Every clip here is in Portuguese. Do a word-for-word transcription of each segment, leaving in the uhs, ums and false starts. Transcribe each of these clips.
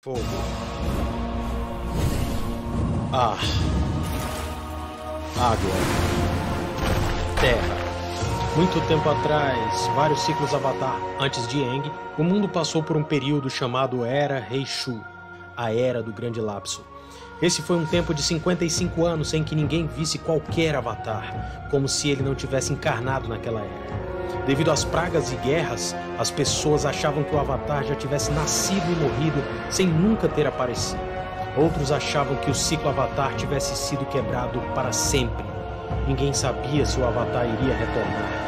Fogo. Ar. Água. Terra. Muito tempo atrás, vários ciclos Avatar antes de Aang, o mundo passou por um período chamado Era Heishu, a Era do Grande Lapso. Esse foi um tempo de cinquenta e cinco anos sem que ninguém visse qualquer Avatar, como se ele não tivesse encarnado naquela era. Devido às pragas e guerras, as pessoas achavam que o Avatar já tivesse nascido e morrido sem nunca ter aparecido. Outros achavam que o ciclo Avatar tivesse sido quebrado para sempre. Ninguém sabia se o Avatar iria retornar.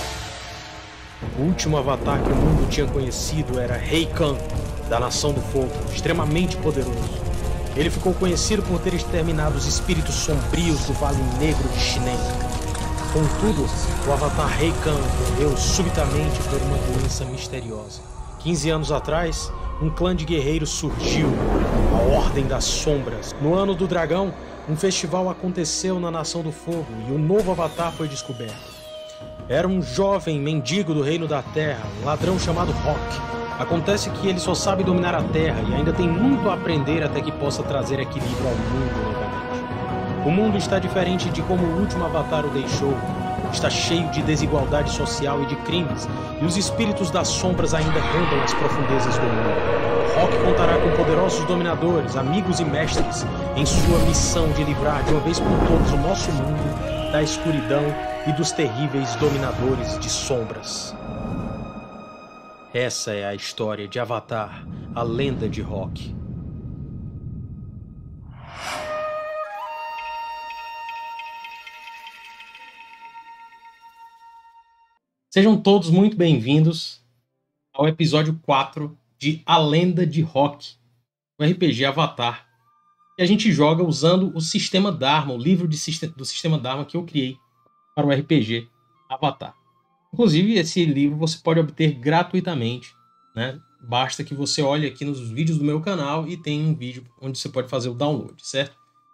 O último Avatar que o mundo tinha conhecido era Rei Khan, da Nação do Fogo, extremamente poderoso. Ele ficou conhecido por ter exterminado os espíritos sombrios do Vale Negro de Shinneng. Contudo, o Avatar Rei Khan morreu subitamente por uma doença misteriosa. quinze anos atrás, um clã de guerreiros surgiu, a Ordem das Sombras. No Ano do Dragão, um festival aconteceu na Nação do Fogo e um novo Avatar foi descoberto. Era um jovem mendigo do Reino da Terra, um ladrão chamado Rock. Acontece que ele só sabe dominar a Terra e ainda tem muito a aprender até que possa trazer equilíbrio ao mundo novamente. O mundo está diferente de como o último Avatar o deixou. Está cheio de desigualdade social e de crimes, e os espíritos das sombras ainda rondam as profundezas do mundo. Rock contará com poderosos dominadores, amigos e mestres, em sua missão de livrar de uma vez por todas o nosso mundo da escuridão e dos terríveis dominadores de sombras. Essa é a história de Avatar, a lenda de Rock. Sejam todos muito bem-vindos ao episódio quatro de A Lenda de Rock, o R P G Avatar, que a gente joga usando o Sistema Dharma, o livro de, do Sistema Dharma que eu criei para o R P G Avatar. Inclusive, esse livro você pode obter gratuitamente, né? Basta que você olhe aqui nos vídeos do meu canal e tem um vídeo onde você pode fazer o download, certo?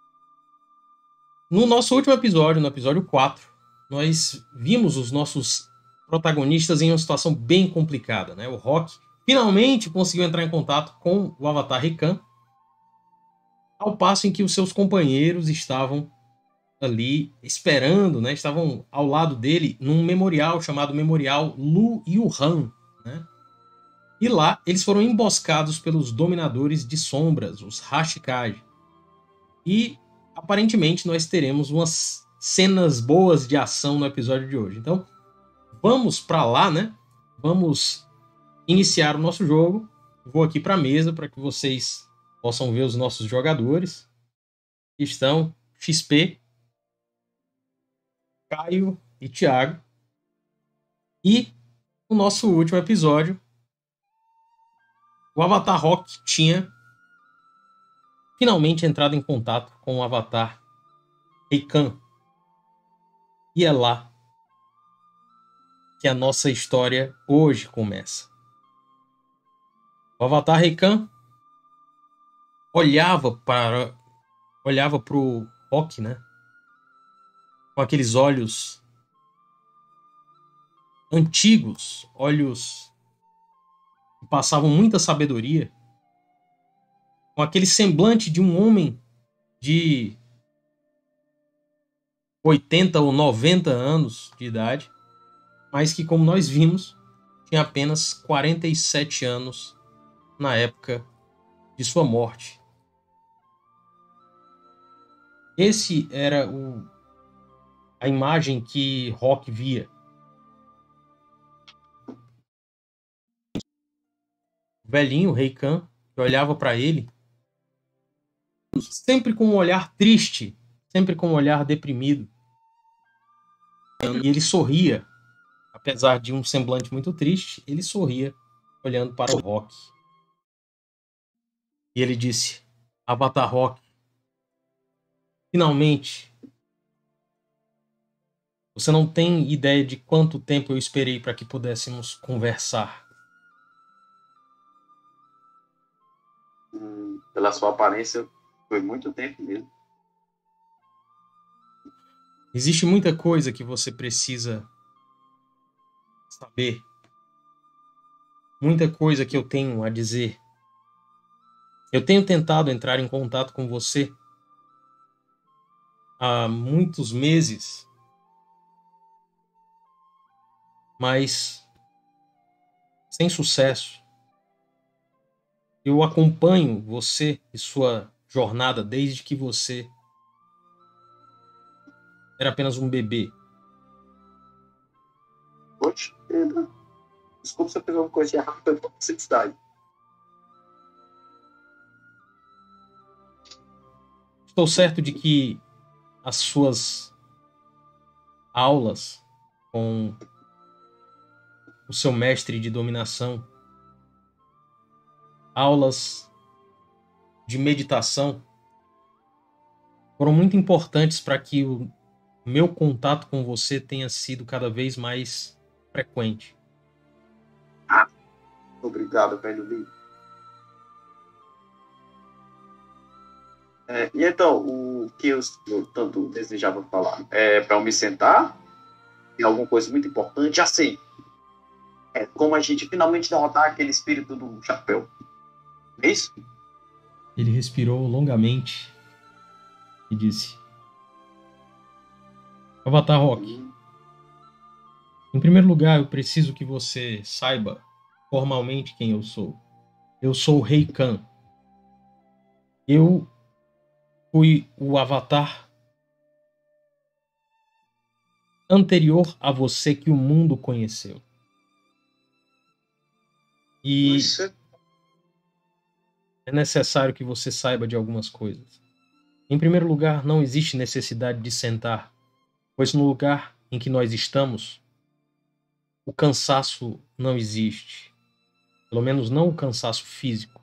No nosso último episódio, no episódio quatro, nós vimos os nossos protagonistas em uma situação bem complicada, né? O Rock finalmente conseguiu entrar em contato com o Avatar Rei Khan, ao passo em que os seus companheiros estavam ali esperando, né? Estavam ao lado dele num memorial chamado Memorial Lu Yuhan, né? E lá eles foram emboscados pelos dominadores de sombras, os Hashikage. E aparentemente nós teremos umas cenas boas de ação no episódio de hoje. Então, vamos para lá, né? Vamos iniciar o nosso jogo. Vou aqui para a mesa para que vocês possam ver os nossos jogadores. Estão X P, Caio e Thiago. E no nosso último episódio, o Avatar Rock tinha finalmente entrado em contato com o Avatar Rei Khan. E é lá que a nossa história hoje começa. O Avatar Rei Khan olhava para olhava para o Rock, né? Com aqueles olhos antigos, olhos que passavam muita sabedoria, com aquele semblante de um homem de oitenta ou noventa anos de idade, mas que, como nós vimos, tinha apenas quarenta e sete anos na época de sua morte. Esse era o, a imagem que Rock via. O velhinho Rei Khan, que olhava para ele, sempre com um olhar triste, sempre com um olhar deprimido. E ele sorria. Apesar de um semblante muito triste, ele sorria olhando para o Rock. E ele disse: Avatar Rock, finalmente, você não tem ideia de quanto tempo eu esperei para que pudéssemos conversar. Hum, pela sua aparência, foi muito tempo mesmo. Existe muita coisa que você precisa saber. Muita coisa que eu tenho a dizer. Eu tenho tentado entrar em contato com você há muitos meses, mas sem sucesso. Eu acompanho você e sua jornada desde que você era apenas um bebê. Poxa, Pedro, desculpa se eu fiz uma coisa errada pela toxicidade. Estou certo de que as suas aulas com o seu mestre de dominação, aulas de meditação, foram muito importantes para que o meu contato com você tenha sido cada vez mais frequente. Ah, obrigado, velho Lee. É, e então, o que eu, eu tanto desejava falar é para eu me sentar, tem alguma coisa muito importante, já sei. É como a gente finalmente derrotar aquele espírito do chapéu. É isso? Ele respirou longamente e disse: Avatar Rock, Hum, em primeiro lugar, eu preciso que você saiba formalmente quem eu sou. Eu sou o Rei Khan. Eu fui o avatar anterior a você que o mundo conheceu. E Isso. é necessário que você saiba de algumas coisas. Em primeiro lugar, não existe necessidade de sentar, pois no lugar em que nós estamos, o cansaço não existe. Pelo menos não o cansaço físico.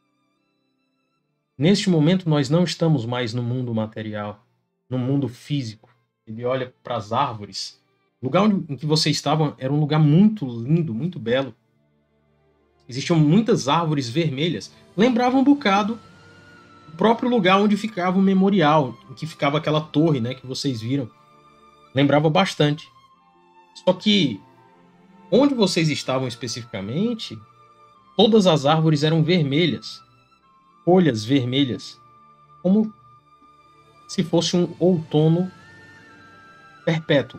Neste momento, nós não estamos mais no mundo material, no mundo físico. Ele olha para as árvores. O lugar onde, em que vocês estavam era um lugar muito lindo, muito belo. Existiam muitas árvores vermelhas. Lembrava um bocado o próprio lugar onde ficava o memorial, em que ficava aquela torre, né, que vocês viram. Lembrava bastante. Só que onde vocês estavam especificamente, todas as árvores eram vermelhas. Folhas vermelhas, como se fosse um outono perpétuo.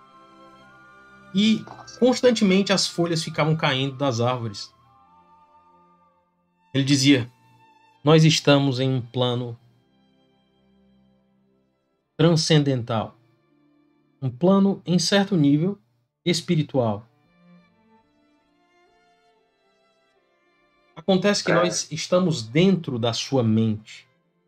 E constantemente as folhas ficavam caindo das árvores. Ele dizia: nós estamos em um plano transcendental, um plano em certo nível espiritual. Acontece que É. nós estamos dentro da sua mente.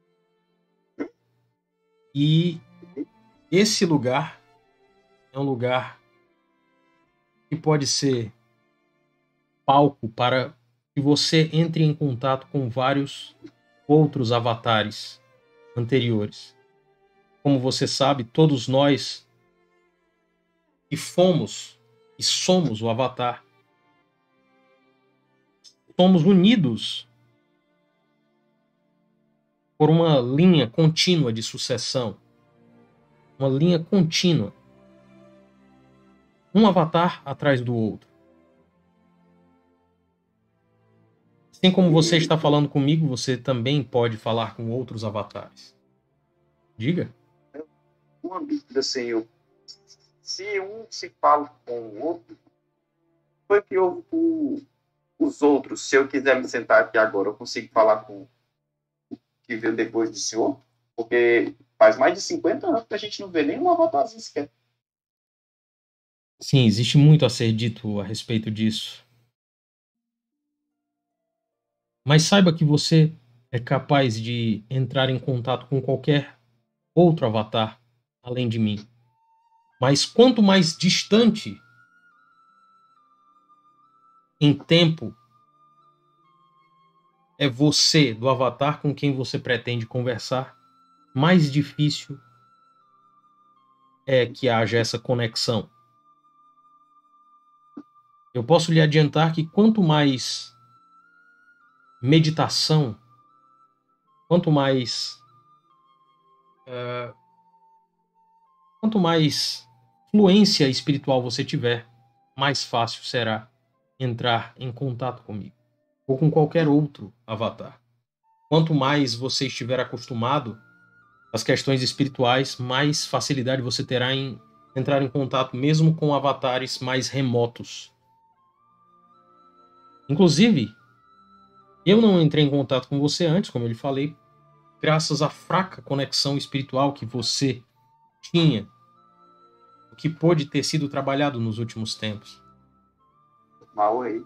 E esse lugar é um lugar que pode ser palco para que você entre em contato com vários outros avatares anteriores. Como você sabe, todos nós que fomos e somos o avatar, somos unidos por uma linha contínua de sucessão. Uma linha contínua. Um avatar atrás do outro. Assim como você está falando comigo, você também pode falar com outros avatares. Diga. Uma dúvida, senhor. Se um se fala com o outro, foi que eu, o, os outros, se eu quiser me sentar aqui agora, eu consigo falar com o que veio depois do senhor? Porque faz mais de cinquenta anos que a gente não vê nenhum avatarzinho sequer. Sim, existe muito a ser dito a respeito disso. Mas saiba que você é capaz de entrar em contato com qualquer outro avatar além de mim. Mas quanto mais distante em tempo é você do avatar com quem você pretende conversar, mais difícil é que haja essa conexão. Eu posso lhe adiantar que quanto mais meditação, quanto mais uh, quanto mais fluência espiritual você tiver, mais fácil será entrar em contato comigo ou com qualquer outro avatar. quanto mais você estiver acostumado às questões espirituais, mais facilidade você terá em entrar em contato mesmo com avatares mais remotos. Inclusive, eu não entrei em contato com você antes, como eu lhe falei, graças à fraca conexão espiritual que você tinha, o que pôde ter sido trabalhado nos últimos tempos. Mal aí.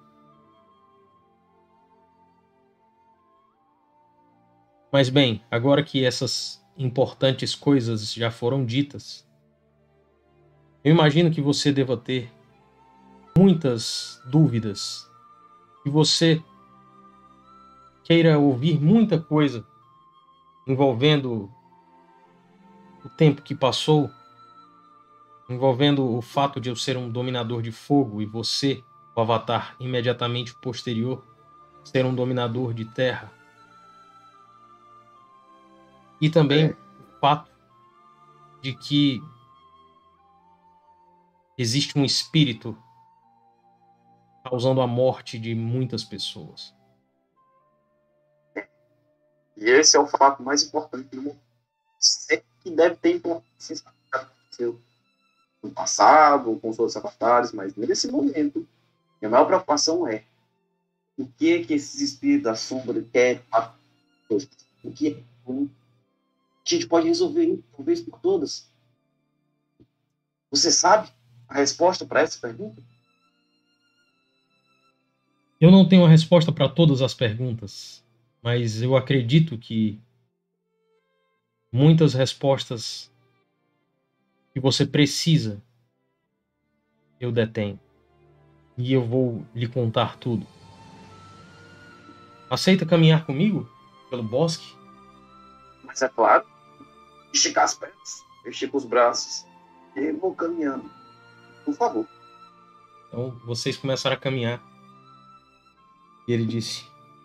Mas bem, agora que essas importantes coisas já foram ditas, eu imagino que você deva ter muitas dúvidas, que você queira ouvir muita coisa envolvendo o tempo que passou, envolvendo o fato de eu ser um dominador de fogo e você, o avatar imediatamente posterior, ser um dominador de terra. E também É. o fato de que existe um espírito causando a morte de muitas pessoas. E esse é o fato mais importante do mundo. Sempre que deve ter importância no passado, com os outros avatares, mas nesse momento, a maior preocupação é o que é que esses espíritos da sombra querem, o que é ruim. A gente pode resolver isso, uma vez por todas. Você sabe a resposta para essa pergunta? Eu não tenho a resposta para todas as perguntas, mas eu acredito que muitas respostas que você precisa eu detenho. E eu vou lhe contar tudo. Aceita caminhar comigo pelo bosque? Mas é claro, esticar as pernas, eu estico os braços e vou caminhando. Por favor. Então vocês começaram a caminhar. E ele disse: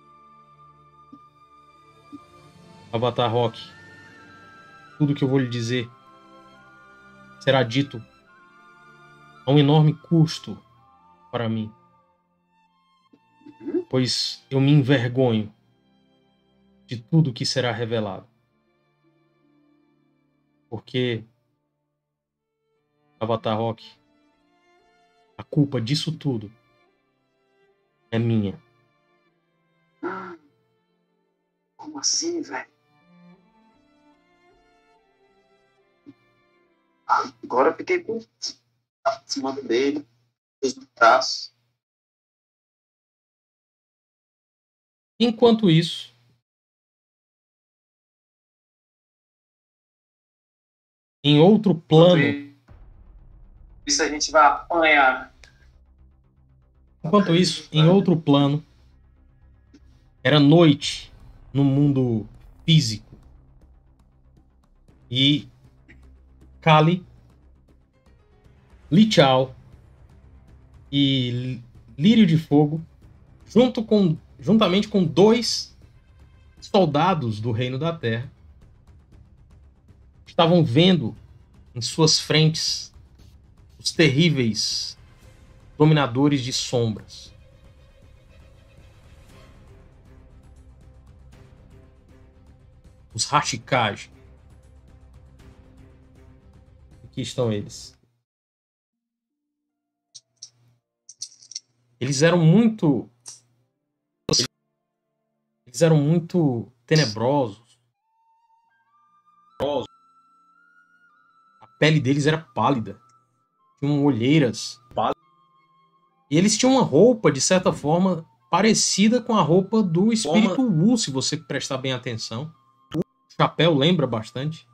Avatar Rock, tudo que eu vou lhe dizer será dito a um enorme custo para mim, pois eu me envergonho de tudo que será revelado. Porque, Avatar Rock, a culpa disso tudo é minha. Como assim, velho? Agora eu fiquei com cima dele, os braços. Enquanto isso, em outro plano, Isso a gente vai apanhar. enquanto isso, em outro plano, era noite no mundo físico. E Kali, Li Chao e Lírio de Fogo, junto com, juntamente com dois soldados do Reino da Terra, estavam vendo em suas frentes os terríveis dominadores de sombras. Os Hashikage. Aqui estão eles. Eles eram muito... Eles eram muito tenebrosos. A pele deles era pálida. Tinham olheiras pálidas. E eles tinham uma roupa, de certa forma, parecida com a roupa do espírito Wu, se você prestar bem atenção. O chapéu lembra bastante.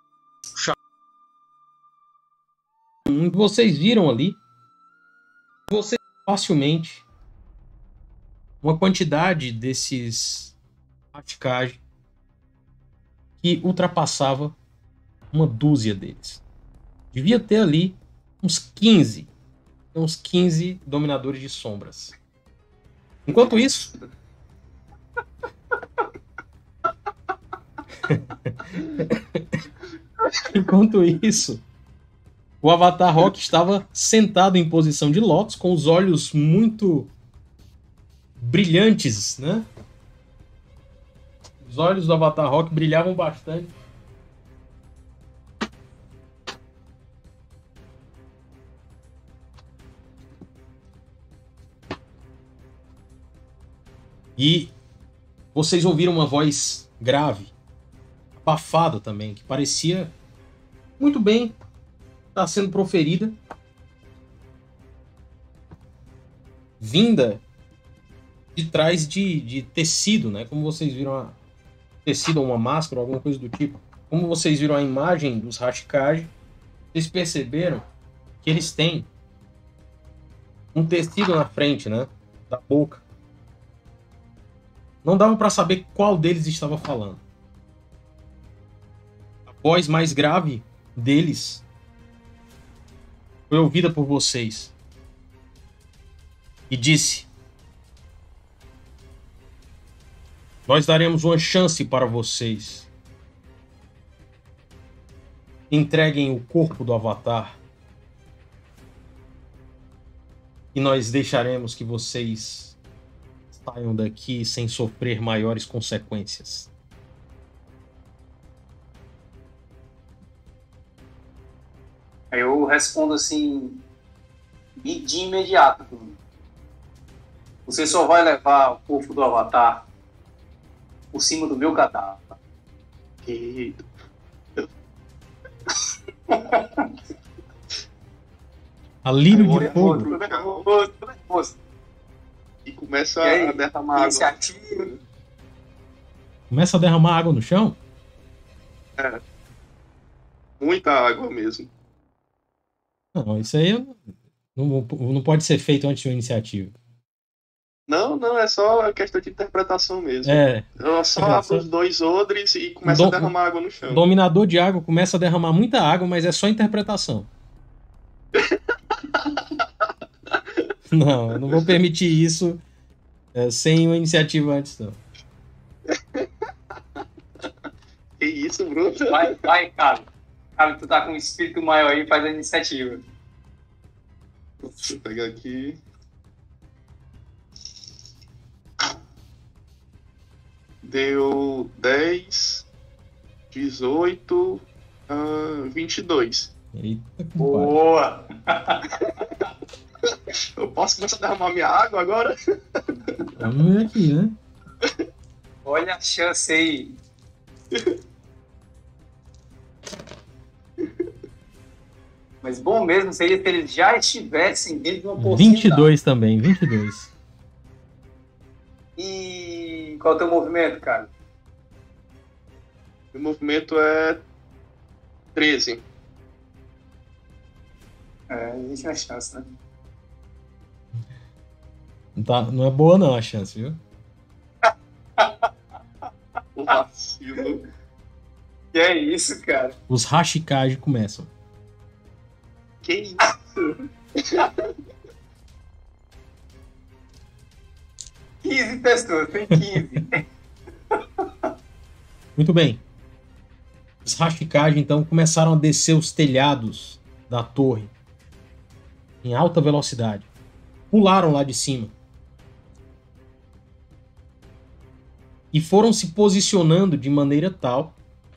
Vocês viram ali, vocês facilmente, uma quantidade desses Hashikage que ultrapassava uma dúzia deles. Devia ter ali uns quinze. Uns quinze dominadores de sombras. Enquanto isso... Enquanto isso, o Avatar Rock estava sentado em posição de lótus, com os olhos muito brilhantes, né? Os olhos do Avatar Rock brilhavam bastante. E vocês ouviram uma voz grave, abafada também, que parecia muito bem estar sendo proferida, vinda de trás de, de tecido, né? Como vocês viram, a, tecido ou uma máscara, alguma coisa do tipo. Como vocês viram a imagem dos Hashikage, vocês perceberam que eles têm um tecido na frente, né? Da boca. Não dava para saber qual deles estava falando. A voz mais grave deles foi ouvida por vocês e disse: nós daremos uma chance para vocês. Entreguem o corpo do Avatar e nós deixaremos que vocês saiam daqui sem sofrer maiores consequências. Aí eu respondo assim, de imediato. Você só vai levar o corpo do Avatar por cima do meu cadáver. E... Alívio Olha, de fogo. outro, outro, outro. e começa E aí, a derramar água. iniciativa. Começa a derramar água no chão? É. Muita água mesmo. Não, isso aí não, não pode ser feito antes de uma iniciativa. Não, não, é só questão de interpretação mesmo. É. Eu só É, abro só- os dois odres e começa Dom- a derramar água no chão. O dominador de água começa a derramar muita água, mas é só interpretação. Não, eu não vou permitir isso é, sem uma iniciativa antes, não. Que isso, Bruto? Vai, vai, Caio. Caio, tu tá com um espírito maior aí, faz a iniciativa. Deixa eu pegar aqui. Deu dez, dezoito, ah, vinte e dois. Eita, compadre. Boa! Eu posso começar a derramar minha água agora? Vamos ver aqui, né? Olha a chance aí. Mas bom mesmo seria se eles já estivessem dentro de uma porção. vinte e dois também, vinte e dois. E qual é o teu movimento, cara? O movimento é treze. É, existe uma chance, né? Não, tá, não é boa não a chance, viu? O vacilo. Que é isso, cara? Os Hashikage começam. Que isso? quinze pessoas, tem quinze. Muito bem. Os Hashikage, então, começaram a descer os telhados da torre em alta velocidade. Pularam lá de cima. E foram se posicionando de maneira tal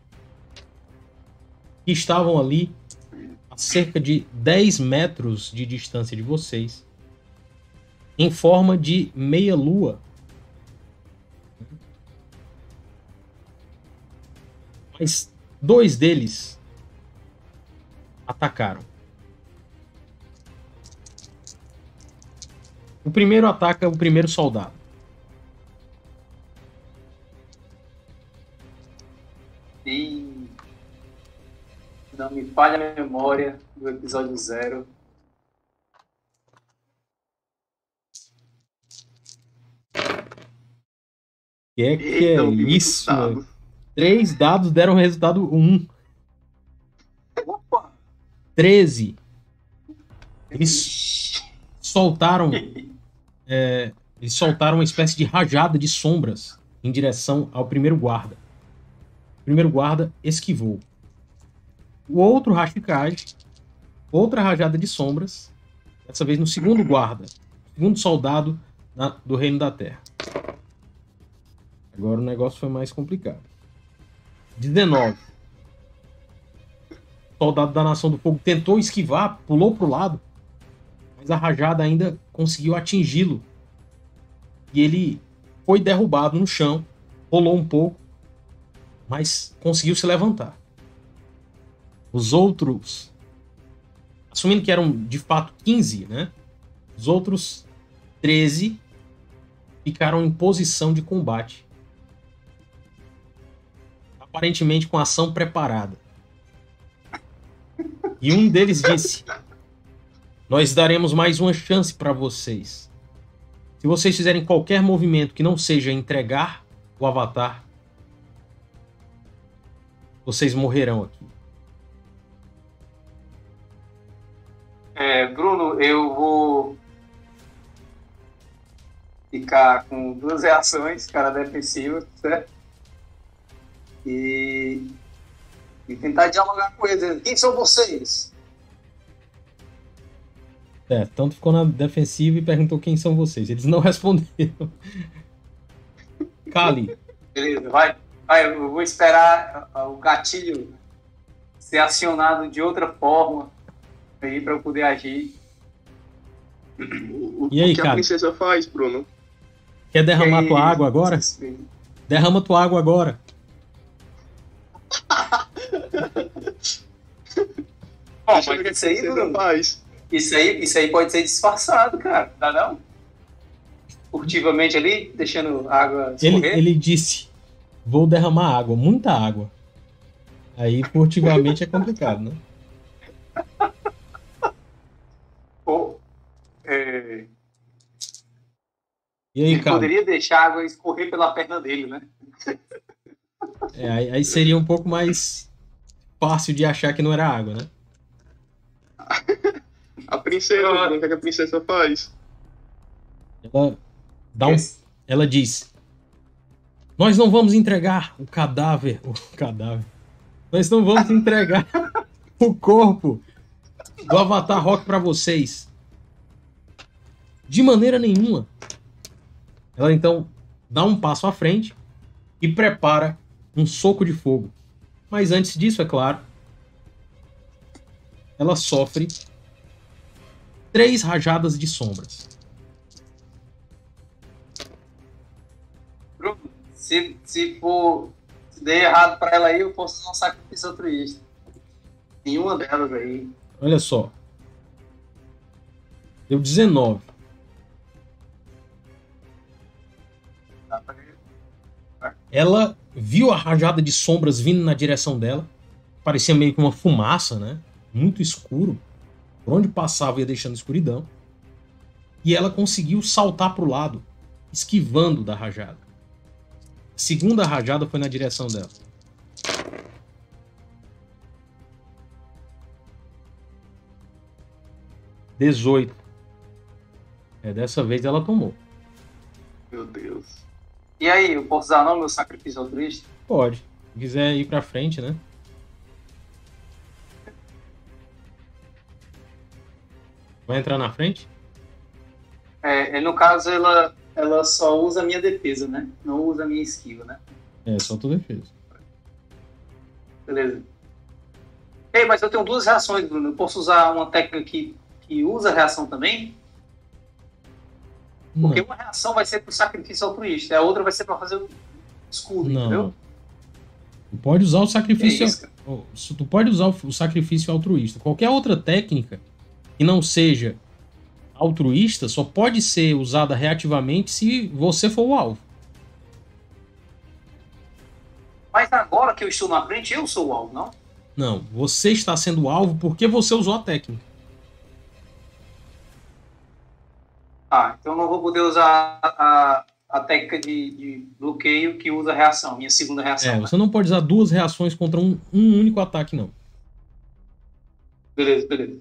que estavam ali a cerca de dez metros de distância de vocês, em forma de meia-lua. Mas dois deles atacaram. O primeiro ataca o primeiro soldado. E não me falha a memória do episódio zero. Que é que Eita, é eu vi isso? muito dado. Três dados deram resultado um. Opa! treze. Eles soltaram, é, eles soltaram uma espécie de rajada de sombras em direção ao primeiro guarda. O primeiro guarda esquivou. O outro Hashikage, outra rajada de sombras, dessa vez no segundo guarda, segundo soldado na- do Reino da Terra. Agora o negócio foi mais complicado. dezenove. O soldado da Nação do Fogo tentou esquivar, pulou pro lado, mas a rajada ainda conseguiu atingi-lo. E ele foi derrubado no chão, rolou um pouco, mas conseguiu se levantar. Os outros, assumindo que eram de fato quinze, né? Os outros treze ficaram em posição de combate, aparentemente com a ação preparada. E um deles disse: nós daremos mais uma chance para vocês. Se vocês fizerem qualquer movimento que não seja entregar o Avatar, vocês morrerão aqui. É, Bruno, eu vou ficar com duas reações, cara defensiva, certo? E, e tentar dialogar com eles. Quem são vocês? É, tanto ficou na defensiva e perguntou quem são vocês. Eles não responderam. Kali. Beleza, vai. vai. Eu vou esperar o gatilho ser acionado de outra forma aí para eu poder agir. O, E aí, o que cara? a princesa faz, Bruno? Quer derramar E aí, tua água agora? Derrama tua água agora. Bom, Deixa eu ver o que a isso aí, princesa Bruno, faz. isso aí, isso aí pode ser disfarçado, cara. Dá não? Furtivamente ali, deixando a água Ele, escorrer. ele disse: vou derramar água, muita água. Aí, furtivamente, é complicado, né? Ou, é, E aí, ele cara? poderia deixar a água escorrer pela perna dele, né? É, aí, aí seria um pouco mais fácil de achar que não era água, né? A princesa, Ah. Bruno, o que a princesa faz? Ela dá um, Esse- ela diz: nós não vamos entregar o cadáver, o cadáver. Nós não vamos entregar o corpo do Avatar Rock para vocês. De maneira nenhuma. Ela então dá um passo à frente e prepara um soco de fogo. Mas antes disso, é claro, ela sofre três rajadas de sombras. Bruno, se, se for se der errado pra ela aí, eu posso usar um sacrifício altruísta. Nenhuma delas aí. Olha só. Deu dezenove. Dá pra... Ela viu a rajada de sombras vindo na direção dela. Parecia meio que uma fumaça, né? Muito escuro. Por onde passava ia deixando escuridão. E ela conseguiu saltar para o lado, esquivando da rajada. A segunda rajada foi na direção dela. dezoito. É, dessa vez ela tomou. Meu Deus. E aí, eu posso usar não meu sacrifício altruísta? Pode. Se quiser ir pra frente, né? Vai entrar na frente? É, é, no caso, ela, ela só usa a minha defesa, né? Não usa a minha esquiva, né? É, só tua defesa. Beleza. Ei, mas eu tenho duas reações, Bruno. Eu posso usar uma técnica que, que usa reação também? Não, Porque uma reação vai ser pro sacrifício altruísta, a outra vai ser pra fazer o escudo, não. entendeu? Tu pode usar o É sacrifício. isso, cara. Oh, tu pode usar o sacrifício altruísta. Qualquer outra técnica que não seja altruísta só pode ser usada reativamente se você for o alvo. Mas agora que eu estou na frente, eu sou o alvo, não? Não, você está sendo o alvo porque você usou a técnica. Ah, então eu não vou poder usar a, a técnica de, de bloqueio que usa a reação, minha segunda reação. É, né? você não pode usar duas reações contra um, um único ataque, não. Beleza, beleza.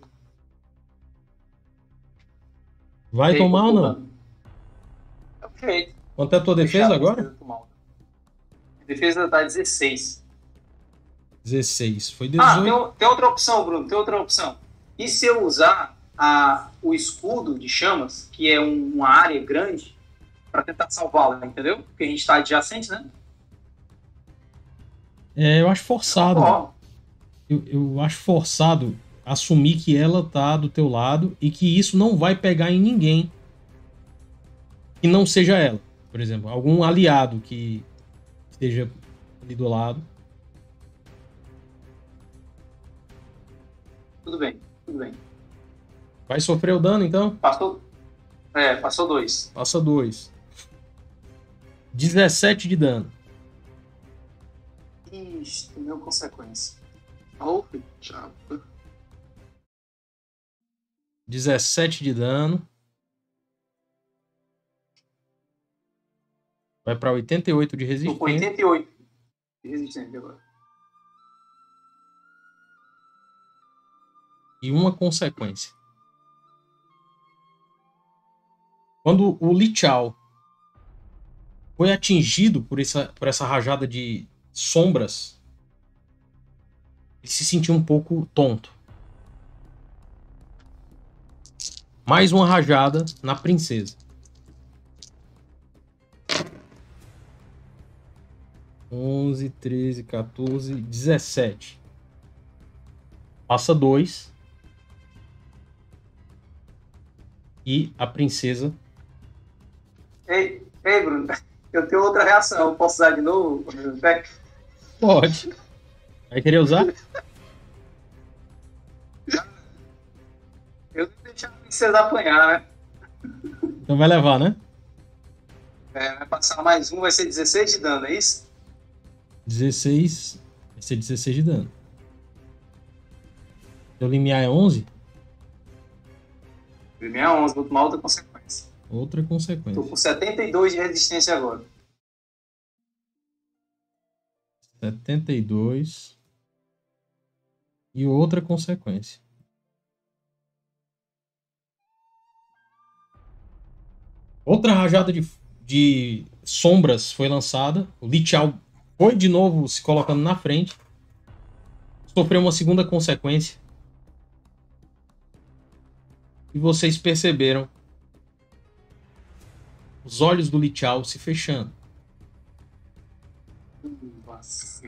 Vai E aí, tomar ou vou não? tomando. Perfeito. Quanto é a tua defesa Fechado, agora? defesa tomar. Minha defesa tá dezesseis. dezesseis. Foi Ah, tem, dezoito. o- tem outra opção, Bruno, tem outra opção. E se eu usar a, o escudo de chamas, que é um- uma área grande, pra tentar salvá-la, entendeu? Porque a gente tá adjacente, né? É, eu acho forçado. Ó, Eu, eu acho forçado assumir que ela tá do teu lado e que isso não vai pegar em ninguém que não seja ela. Por exemplo, algum aliado que esteja ali do lado. tudo bem, tudo bem. Vai sofrer o dano, então? Passou. É, passou dois. Passa dois. dezessete de dano. Ixi, tomou consequência. Oh, chapa. dezessete de dano. Vai pra oitenta e oito de Tô com resistência. oitenta e oito de resistência agora. E uma consequência. Quando o Li Chao foi atingido por essa, por essa rajada de sombras, ele se sentiu um pouco tonto. Mais uma rajada na princesa. onze, treze, quatorze, dezessete. Passa dois. E a princesa... Ei, ei, Bruno, eu tenho outra reação. Posso usar de novo? Pode. Vai querer usar? Eu não deixar a princesa apanhar, né? Então vai levar, né? É, vai passar mais um, vai ser dezesseis de dano, é isso? dezesseis. Vai ser dezesseis de dano. Seu limiar é onze? Primeiro é onze, vou tomar outra consequência. Outra consequência. Tô com setenta e dois de resistência agora. setenta e dois. E outra consequência. Outra rajada de, de sombras foi lançada. O Li Chao foi de novo se colocando na frente. Sofreu uma segunda consequência. E vocês perceberam os olhos do Li Chao se fechando. Nossa.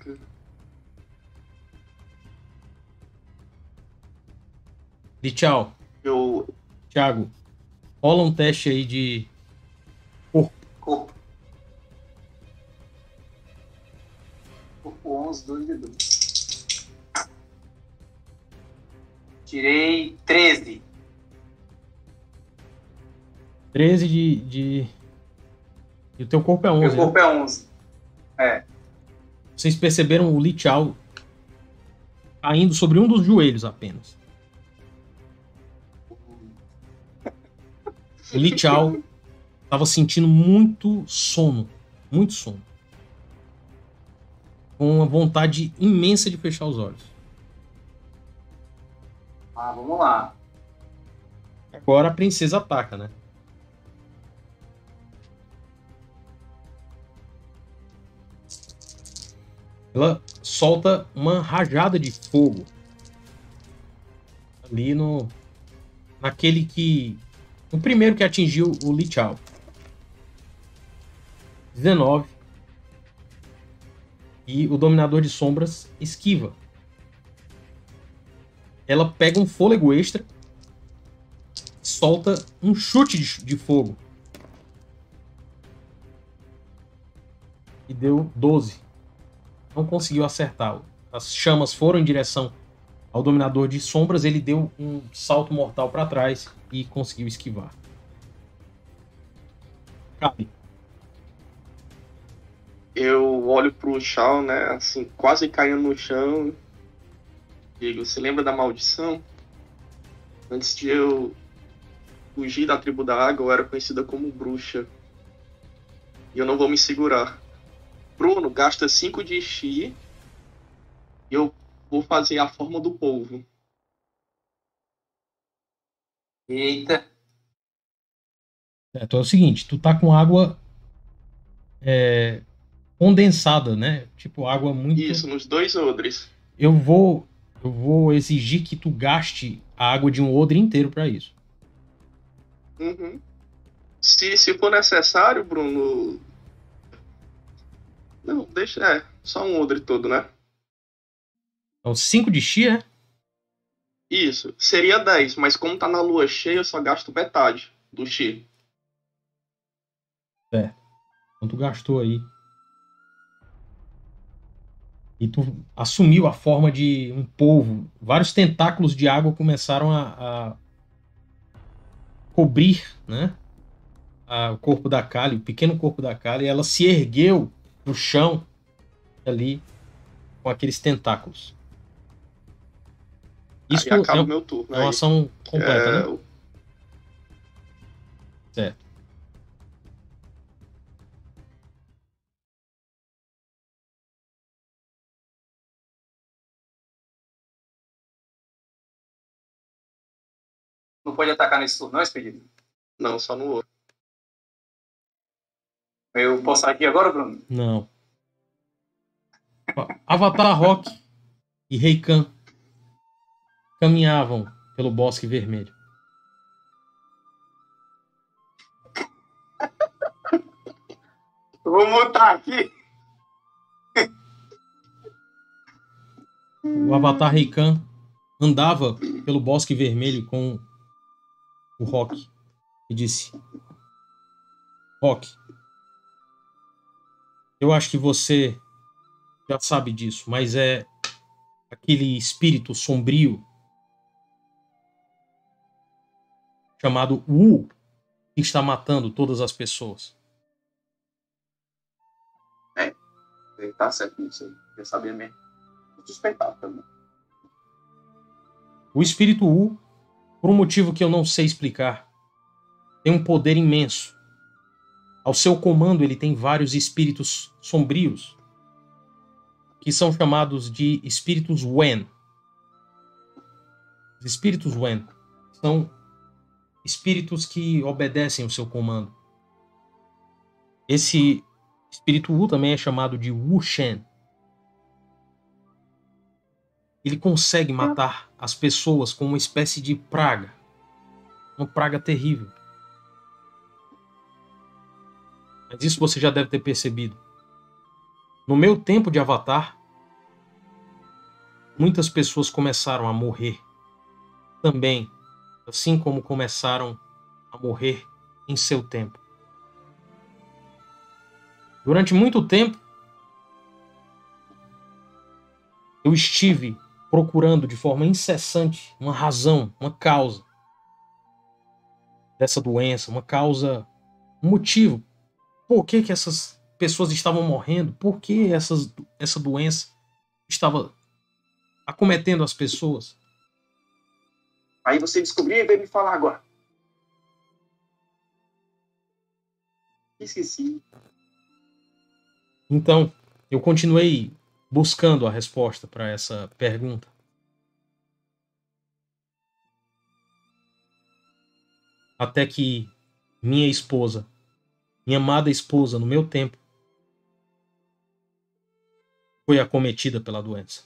Li Chao, Eu. Thiago, rola um teste aí de Corpo. Corpo onze, dois de dois. Tirei treze. treze de, de... E o teu corpo é onze. Meu corpo né? é onze. É. Vocês perceberam o Li Chao caindo sobre um dos joelhos apenas. O Li Chao estava sentindo muito sono. Muito sono. Com uma vontade imensa de fechar os olhos. Ah, vamos lá. Agora a princesa ataca, né? Ela solta uma rajada de fogo ali no naquele que o primeiro que atingiu o Li Chao. dezenove. E o Dominador de Sombras esquiva. Ela pega um fôlego extra, solta um chute de, de fogo. E deu doze. Não conseguiu acertar. As chamas foram em direção ao Dominador de Sombras. Ele deu um salto mortal para trás e conseguiu esquivar. Cabe. Eu olho pro Shao, né? Assim, quase caindo no chão. Digo, você lembra da maldição? Antes de eu fugir da tribo da água, eu era conhecida como bruxa. E eu não vou me segurar. Bruno, gasta cinco de chi e eu vou fazer a forma do polvo. Eita. É, então é o seguinte, tu tá com água é, condensada, né? Tipo, água muito... Isso, nos dois odres. Eu vou, eu vou exigir que tu gaste a água de um odre inteiro pra isso. Uhum. Se, se for necessário, Bruno... Não, deixa... É, só um odre todo, né? Então, cinco de chi, é? Isso. Seria dez, mas como tá na lua cheia, eu só gasto metade do chi. É. Então tu gastou aí. E tu assumiu a forma de um polvo. Vários tentáculos de água começaram a, a cobrir, né? A, o corpo da Kali, o pequeno corpo da Kali. E ela se ergueu no chão ali com aqueles tentáculos. Isso Aí acaba é, o meu turno. é uma aí. ação completa, É, né? Certo. Não pode atacar nesse turno, não, Expedito? Não, só no outro. Eu posso agir agora, Bruno? Não. Avatar Rock e Rei Khan caminhavam pelo Bosque Vermelho. Eu vou mutar aqui. O Avatar Rei Khan andava pelo Bosque Vermelho com o Rock e disse: Rock, eu acho que você já sabe disso, mas é aquele espírito sombrio chamado Wu que está matando todas as pessoas. Ele tá certo nisso aí. Eu sabia mesmo. Eu suspeitava também. O espírito Wu, por um motivo que eu não sei explicar, tem um poder imenso. Ao seu comando, ele tem vários espíritos sombrios, que são chamados de espíritos Wen. Os espíritos Wen são espíritos que obedecem ao seu comando. Esse espírito Wu também é chamado de Wu Shen. Ele consegue matar as pessoas com uma espécie de praga. Uma praga terrível. Mas isso você já deve ter percebido. No meu tempo de Avatar, muitas pessoas começaram a morrer. Também, assim como começaram a morrer em seu tempo. Durante muito tempo, eu estive procurando de forma incessante uma razão, uma causa dessa doença, uma causa, um motivo. Por que que essas pessoas estavam morrendo? Por que essas, essa doença estava acometendo as pessoas? Aí você descobriu e veio me falar agora. Esqueci. Então, eu continuei buscando a resposta para essa pergunta. Até que minha esposa, minha amada esposa, no meu tempo, foi acometida pela doença.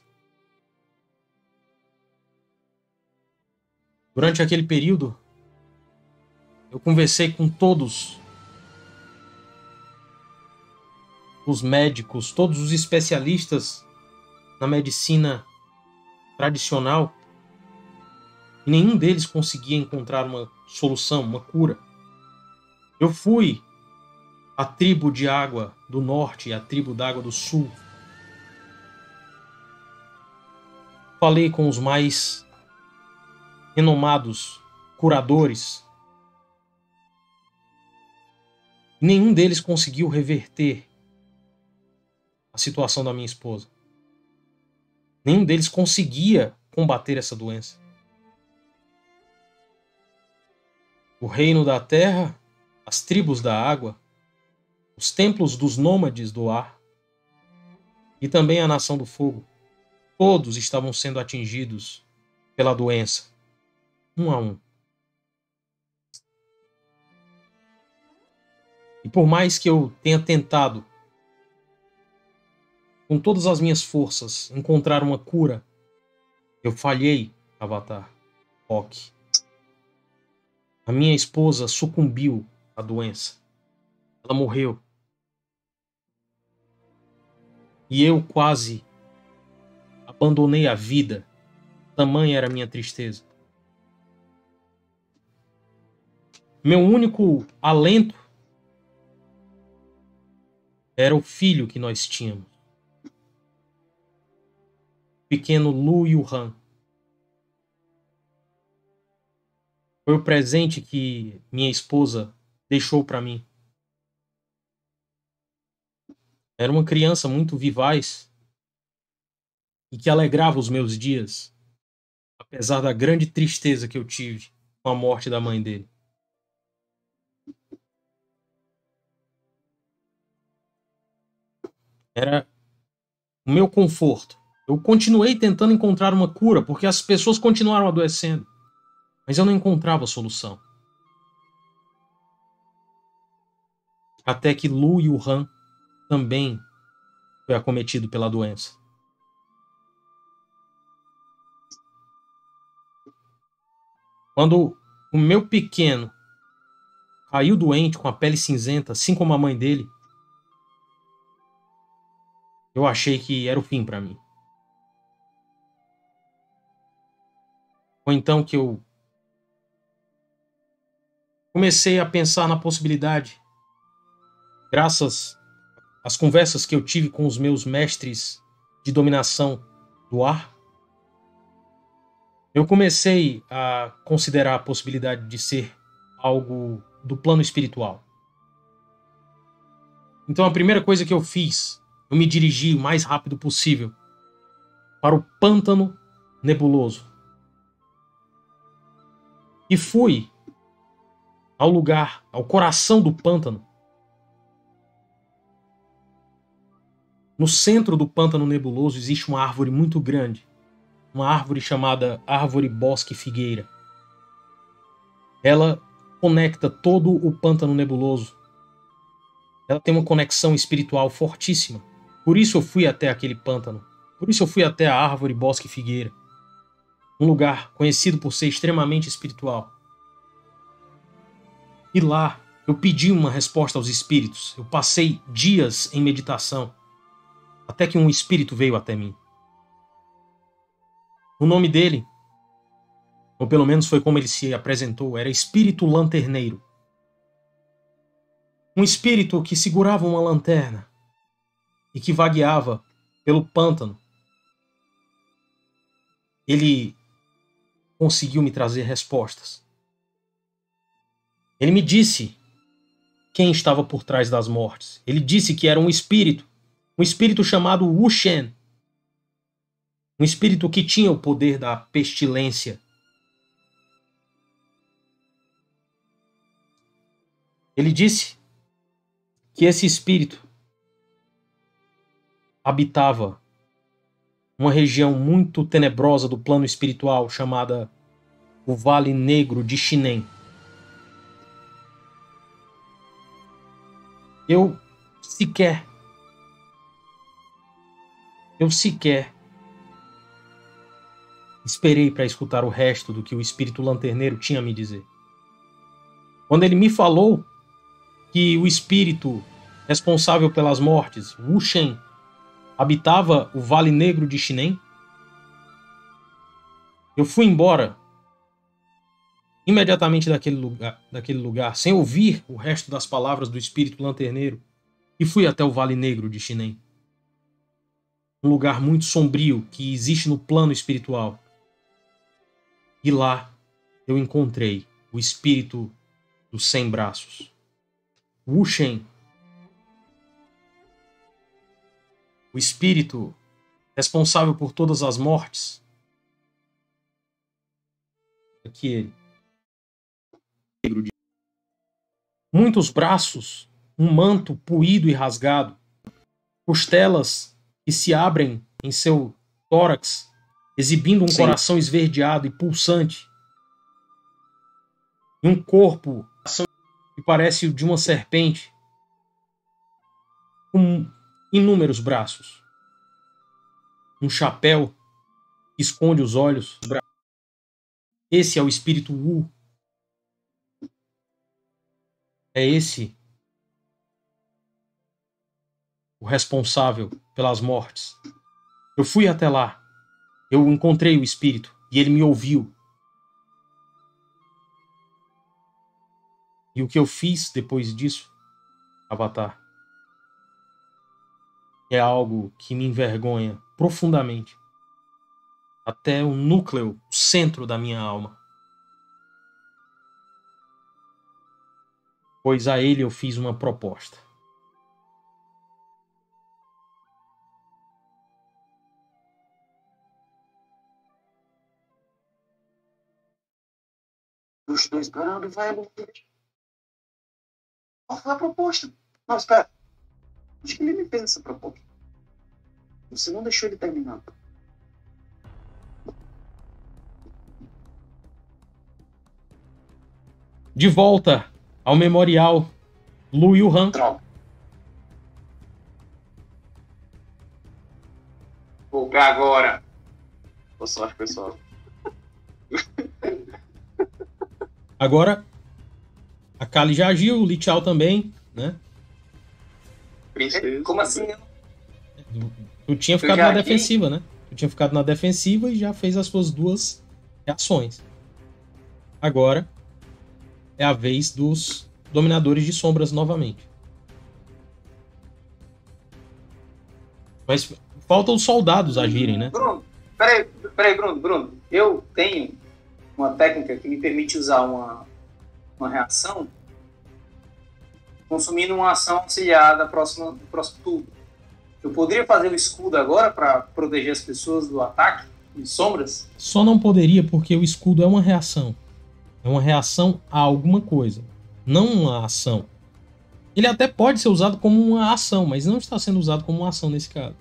Durante aquele período, eu conversei com todos os médicos, todos os especialistas na medicina tradicional, e nenhum deles conseguia encontrar uma solução, uma cura. Eu fui à tribo de água do norte e à tribo d'água do sul. Falei com os mais renomados curadores. Nenhum deles conseguiu reverter a situação da minha esposa. Nenhum deles conseguia combater essa doença. O reino da terra, as tribos da água, os templos dos nômades do ar e também a nação do fogo, todos estavam sendo atingidos pela doença, um a um. E por mais que eu tenha tentado, com todas as minhas forças, encontrar uma cura, eu falhei, Avatar Rock. A minha esposa sucumbiu a doença. Ela morreu. E eu quase abandonei a vida. Tamanha era a minha tristeza. Meu único alento era o filho que nós tínhamos. O pequeno Lu Yuhan. Foi o presente que minha esposa deixou para mim. Era uma criança muito vivaz e que alegrava os meus dias, apesar da grande tristeza que eu tive com a morte da mãe dele. Era o meu conforto. Eu continuei tentando encontrar uma cura, porque as pessoas continuaram adoecendo, mas eu não encontrava solução. Até que Lu Yuhan também foi acometido pela doença. Quando o meu pequeno caiu doente com a pele cinzenta, assim como a mãe dele, eu achei que era o fim para mim. Foi então que eu comecei a pensar na possibilidade, graças às conversas que eu tive com os meus mestres de dominação do ar, eu comecei a considerar a possibilidade de ser algo do plano espiritual. Então a primeira coisa que eu fiz, eu me dirigi o mais rápido possível para o pântano nebuloso. E fui ao lugar, ao coração do pântano. No centro do pântano nebuloso existe uma árvore muito grande. Uma árvore chamada Árvore Bosque Figueira. Ela conecta todo o pântano nebuloso. Ela tem uma conexão espiritual fortíssima. Por isso eu fui até aquele pântano. Por isso eu fui até a Árvore Bosque Figueira. Um lugar conhecido por ser extremamente espiritual. E lá eu pedi uma resposta aos espíritos. Eu passei dias em meditação. Até que um espírito veio até mim. O nome dele, ou pelo menos foi como ele se apresentou, era Espírito Lanterneiro. Um espírito que segurava uma lanterna e que vagueava pelo pântano. Ele conseguiu me trazer respostas. Ele me disse quem estava por trás das mortes. Ele disse que era um espírito, um espírito chamado Wu Shen. Um espírito que tinha o poder da pestilência. Ele disse que esse espírito habitava uma região muito tenebrosa do plano espiritual chamada o Vale Negro de Shinen. Eu sequer eu sequer esperei para escutar o resto do que o espírito lanterneiro tinha a me dizer. Quando ele me falou que o espírito responsável pelas mortes, Wu Shen, habitava o Vale Negro de Shinen, eu fui embora imediatamente daquele lugar, daquele lugar, sem ouvir o resto das palavras do espírito lanterneiro, e fui até o Vale Negro de Shinen. Um lugar muito sombrio que existe no plano espiritual. E lá eu encontrei o espírito dos cem braços. Wu Shen. O espírito responsável por todas as mortes. Aqui ele. Muitos braços, um manto puído e rasgado, costelas que se abrem em seu tórax, exibindo um Sim. coração esverdeado e pulsante, e um corpo que parece o de uma serpente, com inúmeros braços, um chapéu que esconde os olhos. Esse é o espírito Wu. é esse o responsável pelas mortes. Eu fui até lá. Eu encontrei o espírito e ele me ouviu. E o que eu fiz depois disso, Avatar, é algo que me envergonha profundamente. Até o núcleo, o centro da minha alma. Pois a ele eu fiz uma proposta. Eu estou esperando, velho. Qual foi a proposta? Não, espera. Acho que ele me fez essa proposta. Você não deixou ele terminar. De volta ao memorial Lu Yuhan. Troca. Vou pra agora. Boa sorte, pessoal. Agora, a Kali já agiu, o Li Chao também, né? Princesa. Como assim? Tu, tu tinha ficado já na agi? defensiva, né? Tu tinha ficado na defensiva e já fez as suas duas reações. Agora é a vez dos dominadores de sombras novamente. Mas faltam os soldados agirem, né? Bruno, peraí, peraí, Bruno, Bruno. Eu tenho uma técnica que me permite usar uma, uma reação consumindo uma ação auxiliar da próxima, do próximo turno. Eu poderia fazer o escudo agora para proteger as pessoas do ataque de sombras? Só não poderia porque o escudo é uma reação. É uma reação a alguma coisa, não uma ação. Ele até pode ser usado como uma ação, mas não está sendo usado como uma ação nesse caso.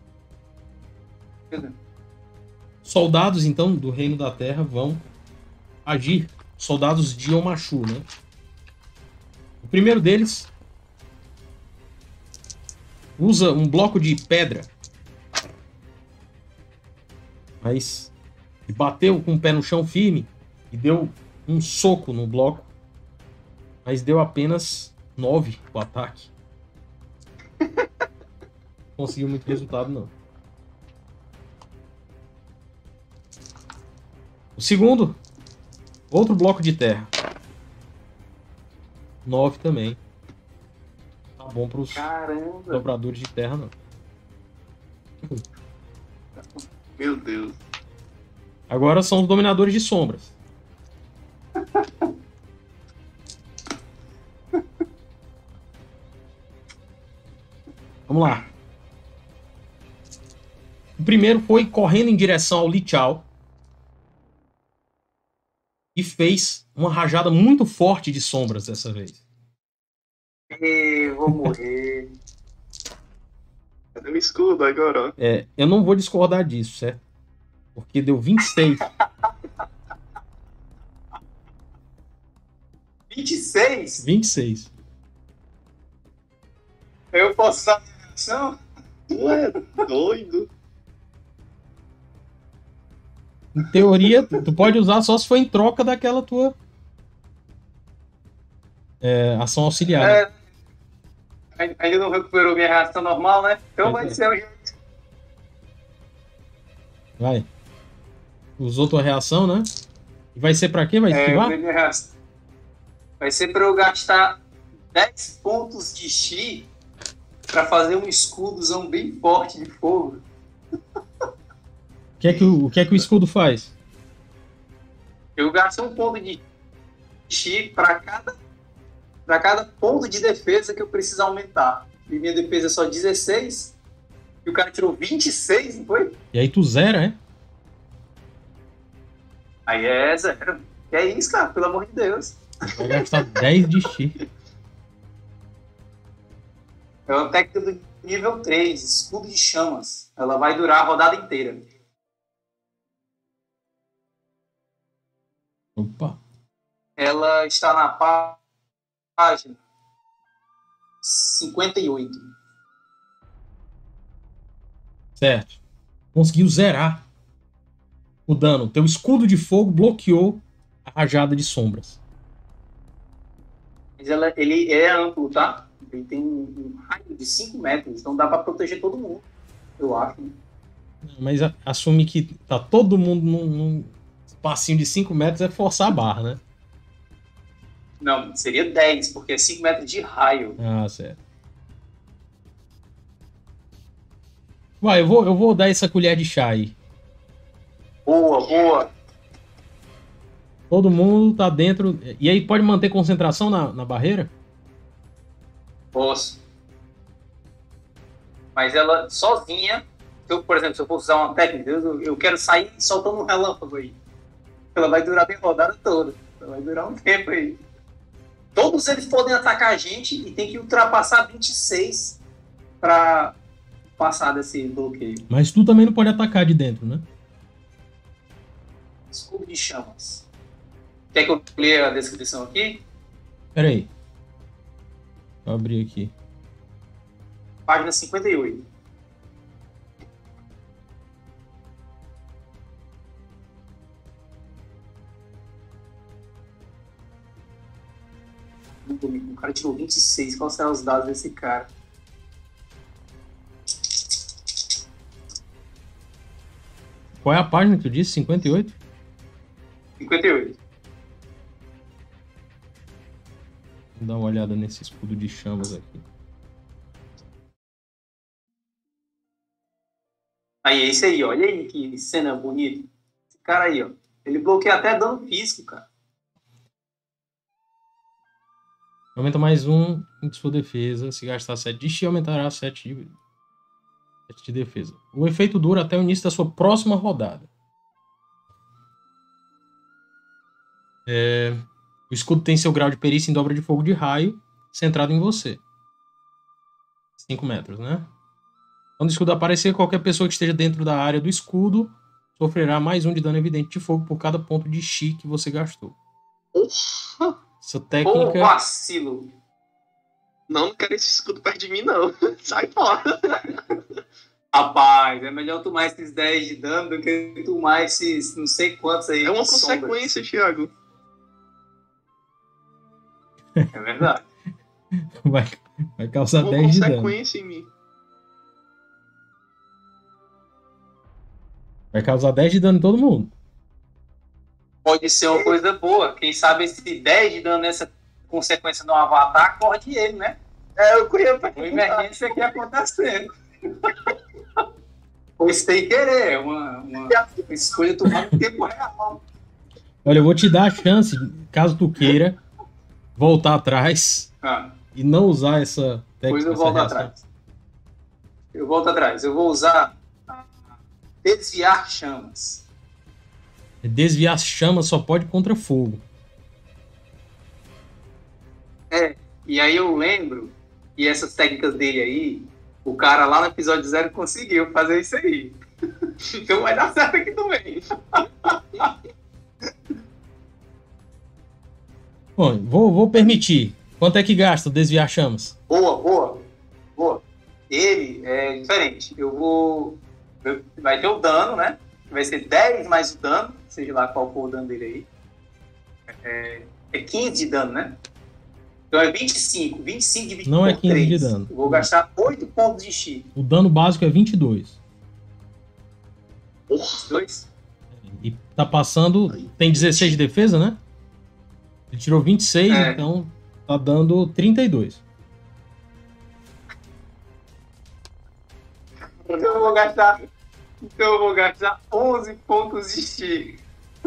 Soldados, então, do Reino da Terra vão agir. Soldados de Omashu, né? O primeiro deles usa um bloco de pedra. Mas bateu com o pé no chão firme e deu um soco no bloco. Mas deu apenas nove o ataque. Não conseguiu muito resultado, não. O segundo, outro bloco de terra. nove também. Tá bom para os Caramba! dobradores de terra, não. Meu Deus. Agora são os dominadores de sombras. Vamos lá. O primeiro foi correndo em direção ao Li Chao e fez uma rajada muito forte de sombras dessa vez. Eu vou morrer. Cadê o escudo agora, ó? É, eu não vou discordar disso, certo? Porque deu vinte e seis. vinte e seis? vinte e seis. Eu posso usar a minha reação? Tu é doido? Em teoria, tu pode usar só se for em troca daquela tua é, ação auxiliar. É, ainda não recuperou minha reação normal, né? Então vai É. ser o jeito. Vai. Usou tua reação, né? E vai ser pra quê? Vai É, eu esquivar? usei minha reação. Vai ser pra eu gastar dez pontos de chi pra fazer um escudozão bem forte de fogo. O que é que o, o que é que o escudo faz? Eu gasto um ponto de chi pra cada, pra cada ponto de defesa que eu preciso aumentar. E minha defesa é só dezesseis. E o cara tirou vinte e seis, não foi? E aí tu zera, é? Aí é zero. Que é isso, cara? Pelo amor de Deus. Vai gastar dez de chi. É uma técnica do nível três, escudo de chamas. Ela vai durar a rodada inteira. Opa. Ela está na pá- página cinquenta e oito. Certo. Conseguiu zerar o dano. Teu escudo de fogo bloqueou a rajada de sombras. Mas ela, ele é amplo, tá? Ele tem um, um raio de cinco metros, então dá pra proteger todo mundo, eu acho. Né? Mas a- assume que tá todo mundo num, num espacinho de cinco metros é forçar a barra, né? Não, seria dez, porque é cinco metros de raio. Ah, certo. Vai, eu vou, eu vou dar essa colher de chá aí. Boa, boa. Todo mundo tá dentro. E aí pode manter concentração na, na barreira? Posso. Mas ela sozinha, se eu, por exemplo, se eu for usar uma técnica, eu, eu quero sair soltando um relâmpago aí. Ela vai durar bem a rodada toda. Ela vai durar um tempo aí. Todos eles podem atacar a gente e tem que ultrapassar vinte e seis para passar desse bloqueio. Mas tu também não pode atacar de dentro, né? Escudo de chamas. Quer que eu leia a descrição aqui? Pera aí. Vou abrir aqui. Página cinquenta e oito. O cara tirou vinte e seis. Quais serão os dados desse cara? Qual é a página que tu disse? cinquenta e oito? cinquenta e oito. Vou dar uma olhada nesse escudo de chamas aqui. Aí, é esse aí, ó. Olha aí que cena bonita. Esse cara aí, ó. Ele bloqueia até dano físico, cara. Aumenta mais um em sua defesa. Se gastar sete de chi, aumentará sete de, sete de defesa. O efeito dura até o início da sua próxima rodada. É... O escudo tem seu grau de perícia em dobra de fogo de raio, centrado em você. cinco metros, né? Quando o escudo aparecer, qualquer pessoa que esteja dentro da área do escudo sofrerá mais um de dano evidente de fogo por cada ponto de chi que você gastou. Essa Pô, técnica... vacilo. Não, não quero esse escudo perto de mim, não. Sai fora. Rapaz, é melhor tomar esses dez de dano do que tomar esses não sei quantos aí. É uma de sombra. consequência, Thiago. É verdade. vai, vai causar Uma dez de dano. consequência em mim. Vai causar dez de dano em todo mundo. Pode ser uma coisa boa. Quem sabe esse dez de dano nessa consequência do avatar, acorde ele, né? É, eu conheço pra Uma emergência aqui acontecendo. Pois tem querer, é uma, uma escolha tomada no tempo real. Olha, eu vou te dar a chance, caso tu queira, voltar atrás Ah, e não usar essa depois técnica. eu essa volto reação. atrás. Eu volto atrás. Eu vou usar desviar chamas. Desviar chamas só pode contra fogo. É, e aí eu lembro, e essas técnicas dele aí, o cara lá no episódio zero conseguiu fazer isso aí. Então vai dar certo aqui também. Bom, vou, vou permitir. Quanto é que gasta o desviar chamas? Boa, boa, boa. Ele é diferente. Eu vou... eu- vai ter o dano, né? Vai ser dez mais o dano, seja lá qual for o dano dele aí. É, é quinze de dano, né? Então é vinte e cinco. vinte e cinco dividido Não é por quinze de três. dano. Eu vou gastar oito pontos de chi. O dano básico é vinte e dois. Dois? E tá passando... Tem dezesseis de defesa, né? Ele tirou vinte e seis, É. então tá dando trinta e dois. Então eu vou gastar... Então eu vou gastar onze pontos de chi.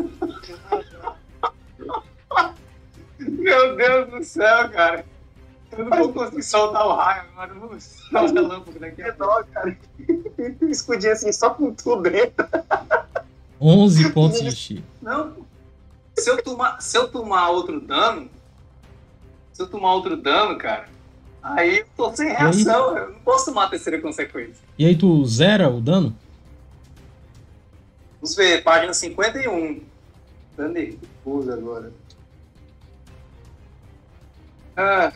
Meu Deus do céu, cara. Eu não vou conseguir soltar o raio agora. Eu vou soltar o relâmpago daqui a pouco. dó, cara. Escudinho assim, só com tudo dentro. onze pontos de chi. Não. Se eu tomar, se eu tomar outro dano, se eu tomar outro dano, cara, aí eu tô sem reação. Eu não posso tomar a terceira consequência. E aí tu zera o dano? Vamos ver, página cinquenta e um. Dani, usa agora. Ah.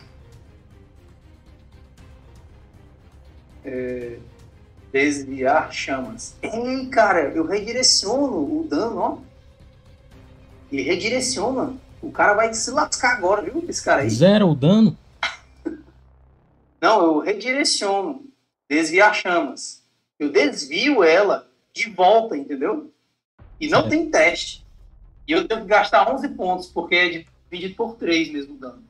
É, desviar chamas. Ei, cara, eu redireciono o dano, ó. Ele redireciona. O cara vai se lascar agora, viu? Esse cara aí. Zero o dano? Não, eu redireciono. Desviar chamas. Eu desvio ela de volta, entendeu? E não Certo. tem teste. E eu tenho que gastar onze pontos, porque é dividido por três mesmo o dano.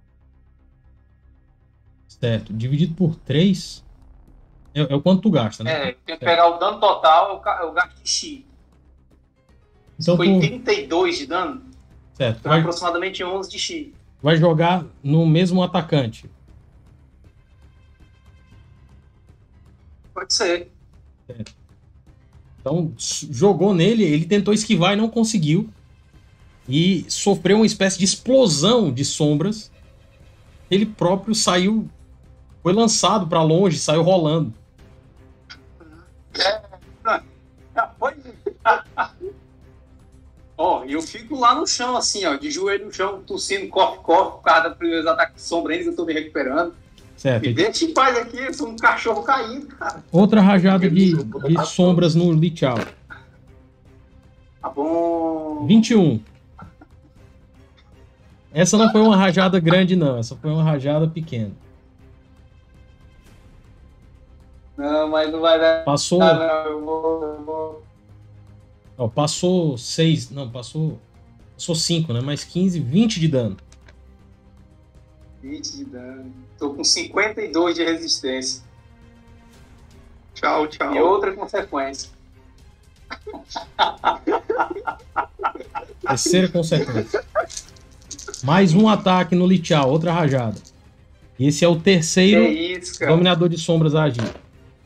Certo. Dividido por três é, é o quanto tu gasta, né? É, tem que Certo. pegar o dano total, eu, ca- eu gasto de X. Então Foi tu, trinta e dois de dano, certo, tu foi vai, aproximadamente onze de X. vai jogar no mesmo atacante. Pode ser. Então, s- jogou nele, ele tentou esquivar e não conseguiu. E sofreu uma espécie de explosão de sombras. Ele próprio saiu, foi lançado para longe, saiu rolando. Pode. Ó, e eu fico lá no chão, assim, ó, de joelho no chão, tossindo, corre, corre, por causa dos primeiros ataques de sombra ainda, que eu tô me recuperando. Certo. Me deixa em paz aqui, eu sou um cachorro caído, cara. Outra rajada de, de sombras no Lichao. Tá bom. vinte e um. Essa não foi uma rajada grande, não. Essa foi uma rajada pequena. Não, mas não vai dar. Passou. Ah, não, eu vou. Eu vou... Ó, passou seis. Não, passou. Passou cinco, né? Mais quinze, vinte de dano. vinte de dano. Tô com cinquenta e dois de resistência. Tchau, tchau. E outra consequência. Terceira consequência. Mais um ataque no Lichao, outra rajada. E esse é o Que terceiro isso, cara. dominador de sombras a agir.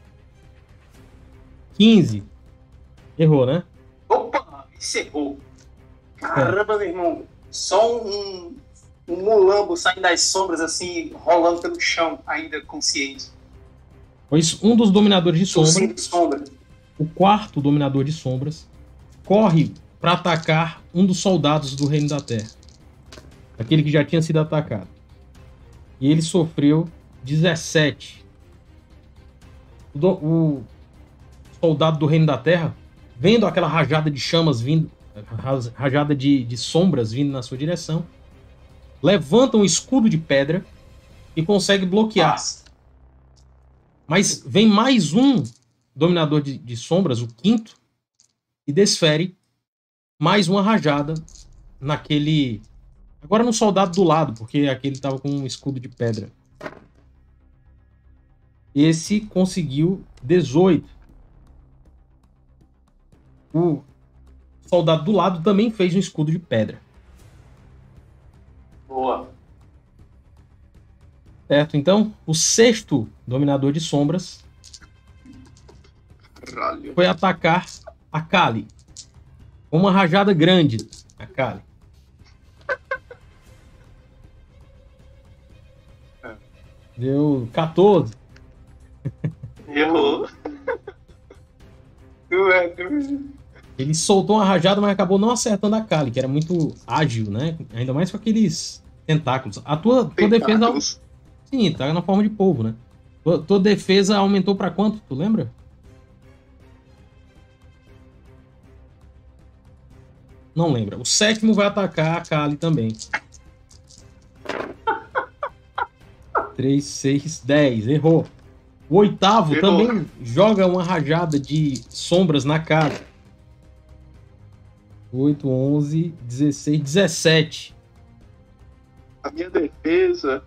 quinze. Errou, né? Opa, isso errou. Caramba, meu irmão. Só um, um mulambo saindo das sombras, assim, rolando pelo chão, ainda consciente. Pois um dos dominadores de sombras, Tossindo sombra. o quarto dominador de sombras, corre para atacar um dos soldados do Reino da Terra. Aquele que já tinha sido atacado. E ele sofreu dezessete. O, do- o soldado do Reino da Terra, vendo aquela rajada de chamas vindo, ras- rajada de, de sombras vindo na sua direção, levanta um escudo de pedra e consegue bloquear. Nossa. Mas vem mais um dominador de, de sombras, o quinto, e desfere mais uma rajada naquele. Agora no soldado do lado, porque aquele estava com um escudo de pedra. Esse conseguiu dezoito. O soldado do lado também fez um escudo de pedra. Boa. Certo? Então, o sexto dominador de sombras Caralho. foi atacar a Kali. Com uma rajada grande, a Kali. Deu quatorze. Errou. Tu é doido. Ele soltou uma rajada, mas acabou não acertando a Kali, que era muito ágil, né? Ainda mais com aqueles tentáculos. A tua, tua defesa. Tentáculos. Sim, tá na forma de polvo, né? Tua, tua defesa aumentou pra quanto? Tu lembra? Não lembra. O sétimo vai atacar a Kali também. três, seis, dez. Errou. O oitavo Errou. também joga uma rajada de sombras na Kali. oito, onze, dezesseis, dezessete. A minha defesa,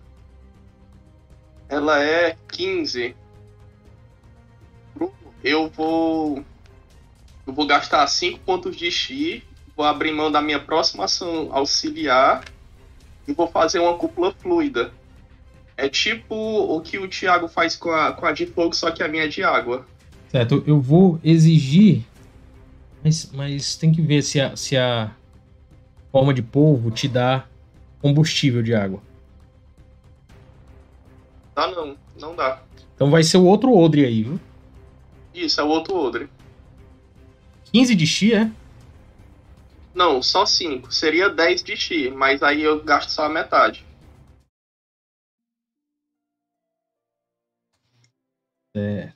ela é quinze. Eu vou, eu vou gastar cinco pontos de chi, vou abrir mão da minha próxima ação auxiliar e vou fazer uma cúpula fluida. É tipo o que o Thiago faz com a, com a de fogo, só que a minha é de água. Certo, eu vou exigir, mas, mas tem que ver se a, se a forma de polvo te dá combustível de água. Dá não, não dá. Então vai ser o outro odre aí, viu? Isso, é o outro odre. quinze de chi, é? Não, só cinco. Seria dez de chi, mas aí eu gasto só a metade. É.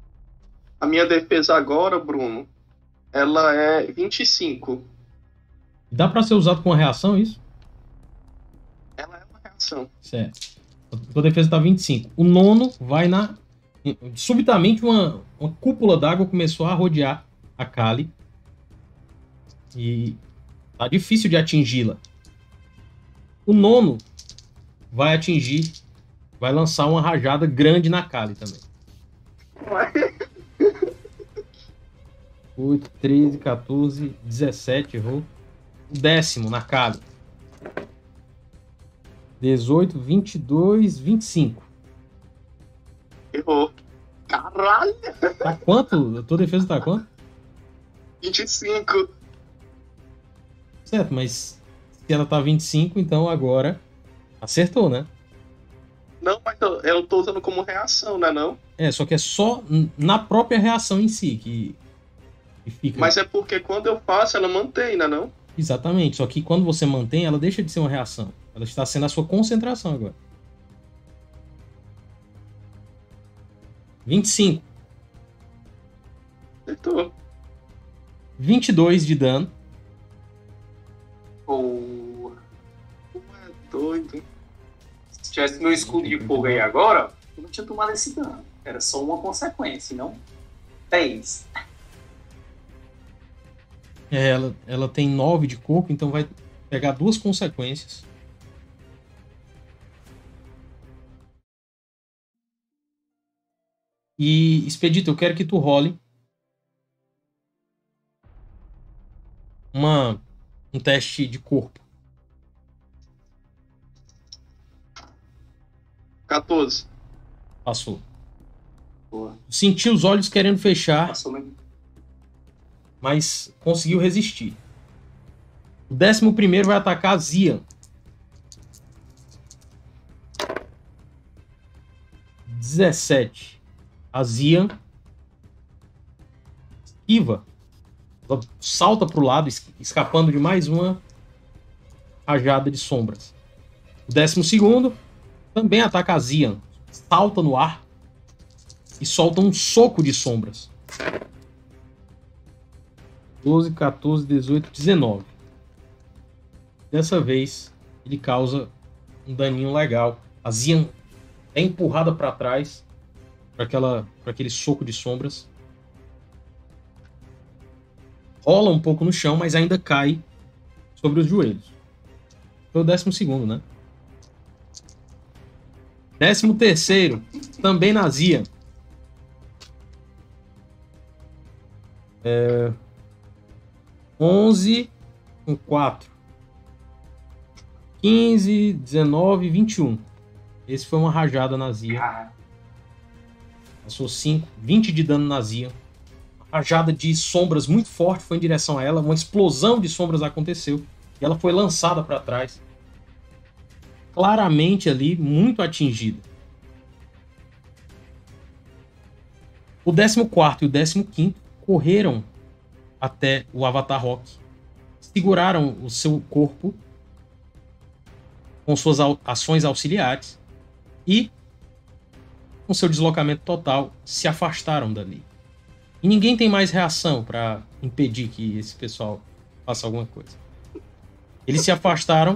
A minha defesa agora, Bruno, ela é vinte e cinco. Dá pra ser usado com uma reação, isso? Ela é uma reação. Certo. A tua defesa tá vinte e cinco. O nono vai na... Subitamente uma, uma cúpula d'água começou a rodear a Kali. E tá difícil de atingi-la. O nono vai atingir, vai lançar uma rajada grande na Kali também. oito, treze, quatorze, dezessete, errou. O décimo na Kali. dezoito, vinte e dois, vinte e cinco. Errou. Caralho! Tá quanto? A tua defesa tá quanto? vinte e cinco. Certo, mas se ela tá vinte e cinco, então agora acertou, né? Não, mas eu, eu tô usando como reação, né não? É, só que é só na própria reação em si que, que fica. Mas é porque quando eu faço, ela mantém, né não? Exatamente, só que quando você mantém, ela deixa de ser uma reação. Ela está sendo a sua concentração agora. vinte e cinco. Acertou. vinte e dois de dano. Ou... É doido. Se tivesse meu escudo de fogo aí agora, eu não tinha tomado esse dano. Era só uma consequência, não três. É, ela, ela tem nove de corpo, então vai pegar duas consequências. E, Expedito, eu quero que tu role uma, um teste de corpo. quatorze. Passou. Boa. Sentiu os olhos querendo fechar, Passou mesmo. mas conseguiu resistir. O décimo primeiro vai atacar a Zian. dezessete. A Zian esquiva. Ela salta para o lado, escapando de mais uma rajada de sombras. O décimo segundo também ataca a Zian. Salta no ar e solta um soco de sombras. doze, quatorze, dezoito, dezenove. Dessa vez, ele causa um daninho legal. A Zian é empurrada para trás para aquela, para aquele soco de sombras. Rola um pouco no chão, mas ainda cai sobre os joelhos. Foi o décimo segundo, né? Décimo terceiro, também na Zian. É... onze com quatro. quinze, dezenove, vinte e um. Esse foi uma rajada na Zian. Ah, Passou cinco, vinte de dano na Zian. Uma rajada de sombras muito forte foi em direção a ela. Uma explosão de sombras aconteceu. E ela foi lançada para trás. Claramente ali, muito atingida. O décimo quarto e o décimo quinto correram até o Avatar Rock. Seguraram o seu corpo com suas ações auxiliares e, com seu deslocamento total, se afastaram dali. E ninguém tem mais reação para impedir que esse pessoal faça alguma coisa. Eles se afastaram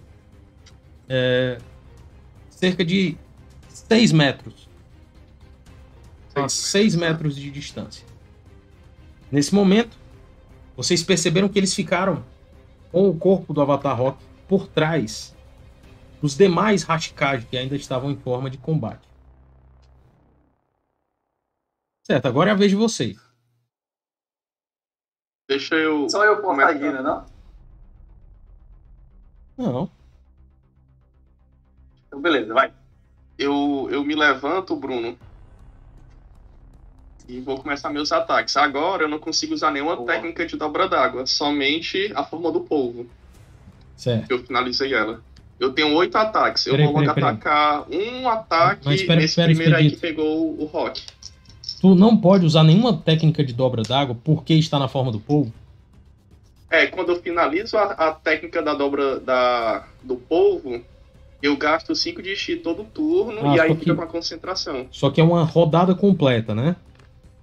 é, cerca de seis metros. A seis metros de distância. Nesse momento, vocês perceberam que eles ficaram com o corpo do Avatar Rock por trás dos demais Hashikage que ainda estavam em forma de combate. Certo, agora é a vez de vocês. Deixa eu... só eu posso começar. agir, né, não? Não. Então, beleza, vai. Eu, eu me levanto, Bruno, e vou começar meus ataques. Agora eu não consigo usar nenhuma Boa. técnica de dobra d'água, somente a forma do polvo. Certo. Eu finalizei ela. Eu tenho oito ataques. Eu Peraí, vou logo peraí, peraí. atacar um ataque Mas espera, nesse espera, primeiro aí que Expedito. pegou o Rock. Tu não pode usar nenhuma técnica de dobra d'água porque está na forma do polvo? É, quando eu finalizo a, a técnica da dobra da, do polvo, eu gasto cinco de chi todo turno Ah, e aí só fica que- com a concentração. Só que é uma rodada completa, né?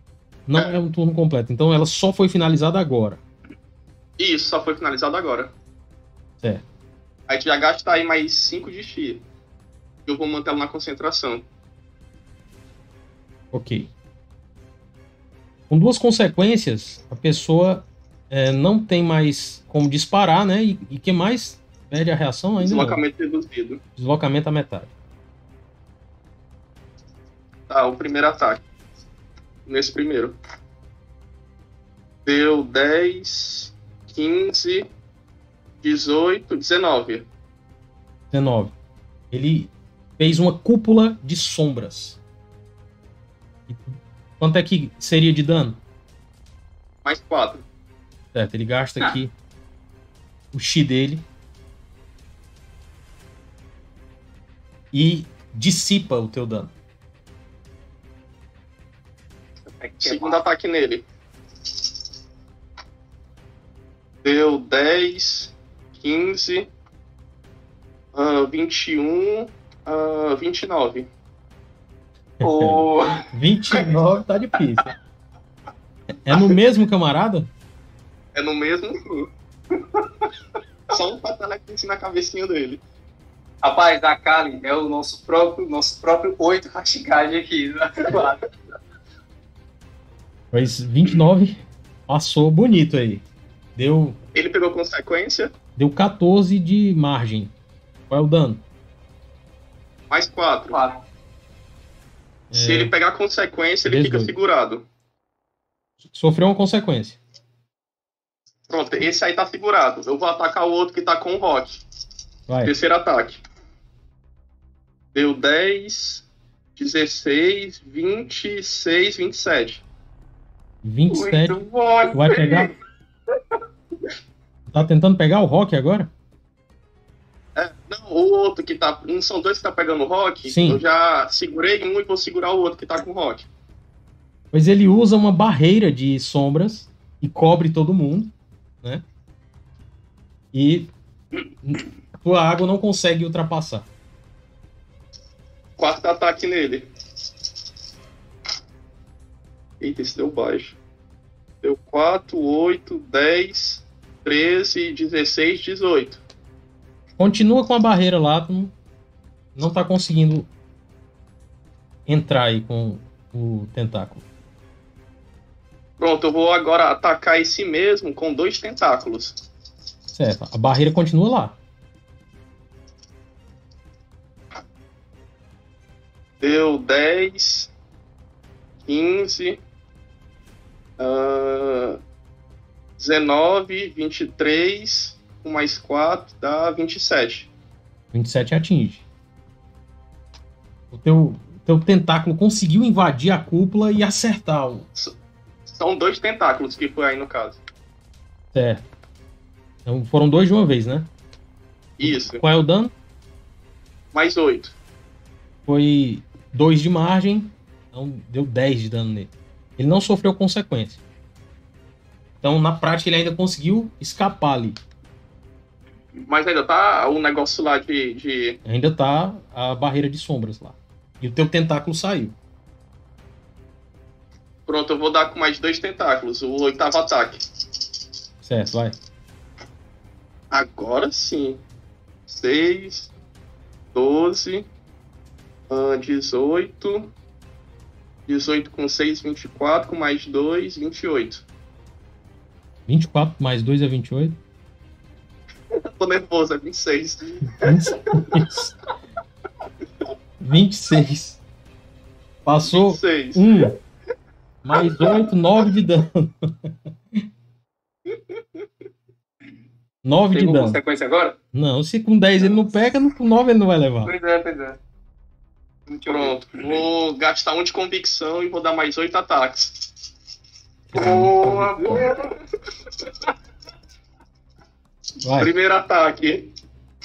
Não É. é um turno completo. Então ela só foi finalizada agora. Isso, só foi finalizado agora. Certo. Aí tu já gasta aí mais cinco de chi. Eu vou manter ela na concentração. Ok. Com duas consequências, a pessoa é, não tem mais como disparar, né? E, e que mais? Perde a reação ainda Deslocamento reduzido. não. Deslocamento à metade. Tá, o primeiro ataque. Nesse primeiro. Deu dez, quinze, dezoito, dezenove. dezenove. Ele fez uma cúpula de sombras. E quanto é que seria de dano? Mais quatro. Certo, ele gasta Ah. aqui o chi dele. E dissipa o teu dano. É que é Segundo ataque nele. Deu dez, quinze, ah, vinte e um, ah, vinte e nove. Ô, vinte e nove tá difícil. É no mesmo camarada? É no mesmo. Só um patelequinho na cabecinha dele. rapaz, a Kali é o nosso próprio, nosso próprio oito Hashikage aqui. Né? Mas vinte e nove passou bonito aí. Deu, Ele pegou consequência, deu quatorze de margem. Qual é o dano? mais quatro. Claro. Se É, ele pegar consequência, ele fica dezoito. segurado. Sofreu uma consequência. Pronto, esse aí tá segurado. Eu vou atacar o outro que tá com o Rock. Vai. Terceiro ataque. Deu dez, dezesseis, vinte e seis, vinte e sete. vinte e sete. Muito bom. Tu vai pegar? Tá tentando pegar o Rock agora? É, não, o outro que tá. Não são dois que tá pegando o Rock? Sim. Eu já segurei um e vou segurar o outro que tá com o Rock. Pois ele usa uma barreira de sombras e cobre todo mundo, né? E tua água não consegue ultrapassar. Quarto ataque nele. Eita, esse deu baixo. Deu quatro, oito, dez, treze, dezesseis, dezoito. Continua com a barreira lá, tu não, não tá conseguindo entrar aí com o tentáculo. Pronto, eu vou agora atacar esse mesmo com dois tentáculos. Certo, a barreira continua lá. Deu dez, quinze, ah, dezenove, vinte e três, com mais quatro, dá vinte e sete. vinte e sete atinge. O teu, teu tentáculo conseguiu invadir a cúpula e acertar o. São dois tentáculos que foi aí no caso. Certo. Então foram dois de uma vez, né? Isso, Qual é o dano? mais oito. Foi dois de margem, então deu dez de dano nele. Ele não sofreu consequência. Então, na prática, ele ainda conseguiu escapar ali. Mas ainda tá o negócio lá de, de... Ainda tá a barreira de sombras lá. E o teu tentáculo saiu. Pronto, eu vou dar com mais dois tentáculos, o oitavo ataque. Certo, vai. Agora sim. seis, doze, ah, dezoito. dezoito com seis, vinte e quatro, com mais dois, vinte e oito. vinte e quatro mais dois é vinte e oito. Eu tô nervoso, é vinte e seis. vinte e seis. vinte e seis. Passou vinte e seis. um. Mais oito, nove de dano. nove de Pegou dano. consequência agora? Não, se com dez ele não pega, com nove ele não vai levar. Pois é, pois é. Deixa eu ver. Pronto, vou gastar um de convicção e vou dar mais oito ataques. Boa, boa. Vai. Primeiro ataque.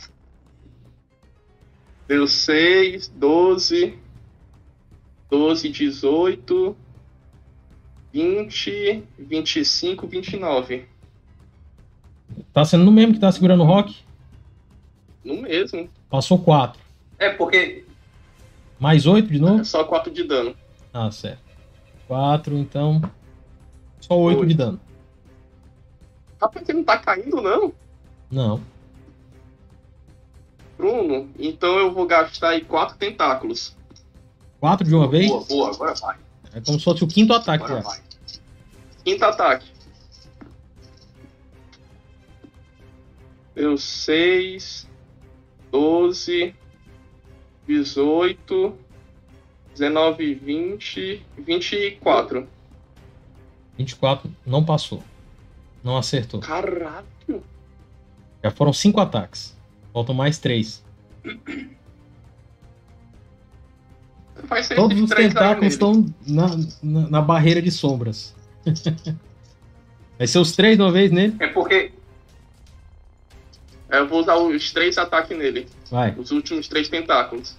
Deu seis, doze, doze, dezoito, vinte, vinte e cinco, vinte e nove. Tá sendo no mesmo que tá segurando o Rock? No mesmo. Passou quatro. É porque Mais oito de novo? É só quatro de dano. Ah, certo. quatro, então. Só oito de dano. Rapaz, ele não tá caindo, não? Não. Bruno, então eu vou gastar aí quatro tentáculos. Quatro de uma vez? Boa, boa, agora vai. É como se fosse o quinto ataque Agora já. vai. Quinto ataque. Deu seis, doze, dezoito, dezenove, vinte, vinte e quatro. vinte e quatro não passou. Não acertou. Caralho. Já foram cinco ataques. Faltam mais três. Faz seis Todos de os três aí tentáculos nele. estão na, na, na barreira de sombras. Vai ser os três de uma vez nele? É porque. Eu vou usar os três ataques nele. Vai. Os últimos três tentáculos.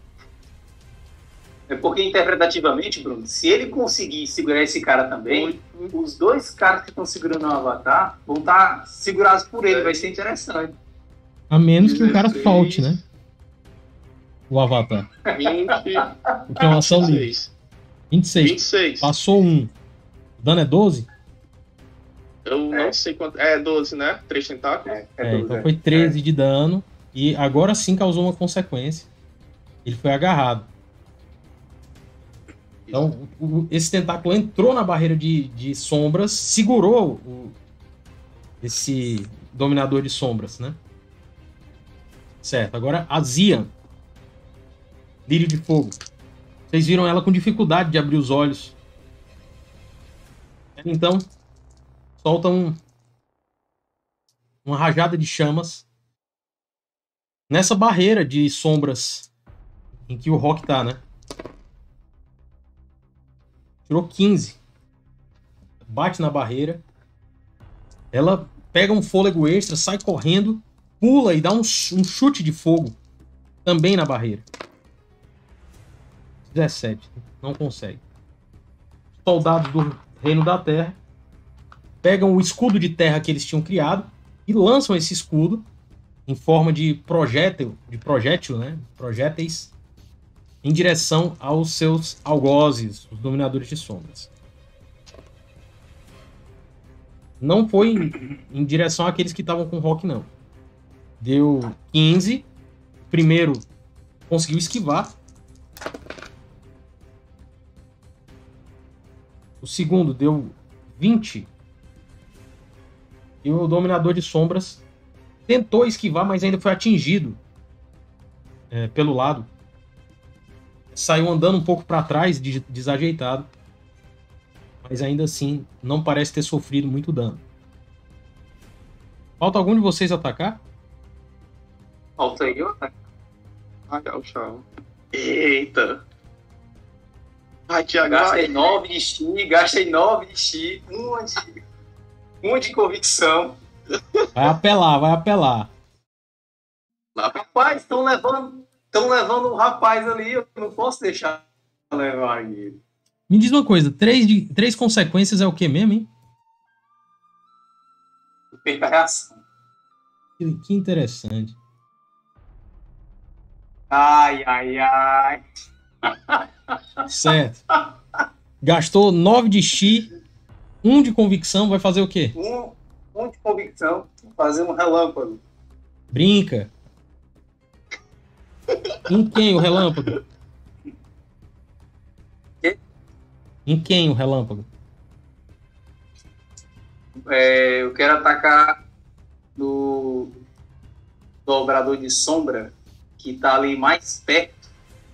É porque interpretativamente, Bruno, se ele conseguir segurar esse cara também, Oito. os dois caras que estão segurando o Avatar vão estar segurados por ele, É. vai ser interessante. A menos que o cara dezesseis. solte, né? O Avatar. vinte, Porque é uma ação livre. vinte e seis. vinte e seis. vinte e seis. Passou um. O dano é doze? Eu É. não sei quanto. É doze, né? Três tentáculos. É, É, doze, então é. foi treze de dano. E agora sim causou uma consequência. Ele foi agarrado. Então, o- o- esse tentáculo entrou na barreira de, de sombras, segurou o- esse dominador de sombras, né? Certo, agora a Zian. Lírio de fogo. Vocês viram ela com dificuldade de abrir os olhos. Então, solta um, uma rajada de chamas nessa barreira de sombras em que o Rock tá, né? Tirou quinze. Bate na barreira. Ela pega um fôlego extra, sai correndo, pula e dá um, ch- um chute de fogo também na barreira. dezessete. Não consegue. Soldados do Reino da Terra pegam o escudo de terra que eles tinham criado e lançam esse escudo em forma de projétil, de projétil, né? Projéteis em direção aos seus algozes, os dominadores de sombras. Não foi em, em direção àqueles que estavam com o Rock, não. Deu quinze. O primeiro conseguiu esquivar. O segundo deu vinte. E o dominador de sombras tentou esquivar, mas ainda foi atingido é, pelo lado. Saiu andando um pouco para trás, de- desajeitado. Mas ainda assim, não parece ter sofrido muito dano. Falta algum de vocês atacar? Falta aí, ó. Ah, o chão. Eita. Vai, Thiago. Gastei Vai. nove de chi, gastei nove de chi, uma de, uma de convicção. Vai apelar, vai apelar. Rapaz, estão levando, estão levando um rapaz ali, eu não posso deixar levar ele. Me diz uma coisa, três, de, três consequências é o que mesmo, hein? Perca a reação. Que, que interessante. Ai, ai, ai. Certo. Gastou nove de chi, um de convicção, vai fazer o quê? Um, um de convicção, fazer um relâmpago. Brinca. Em quem o relâmpago? Quê? Em quem o relâmpago? É, eu quero atacar no dobrador de sombra que tá ali mais perto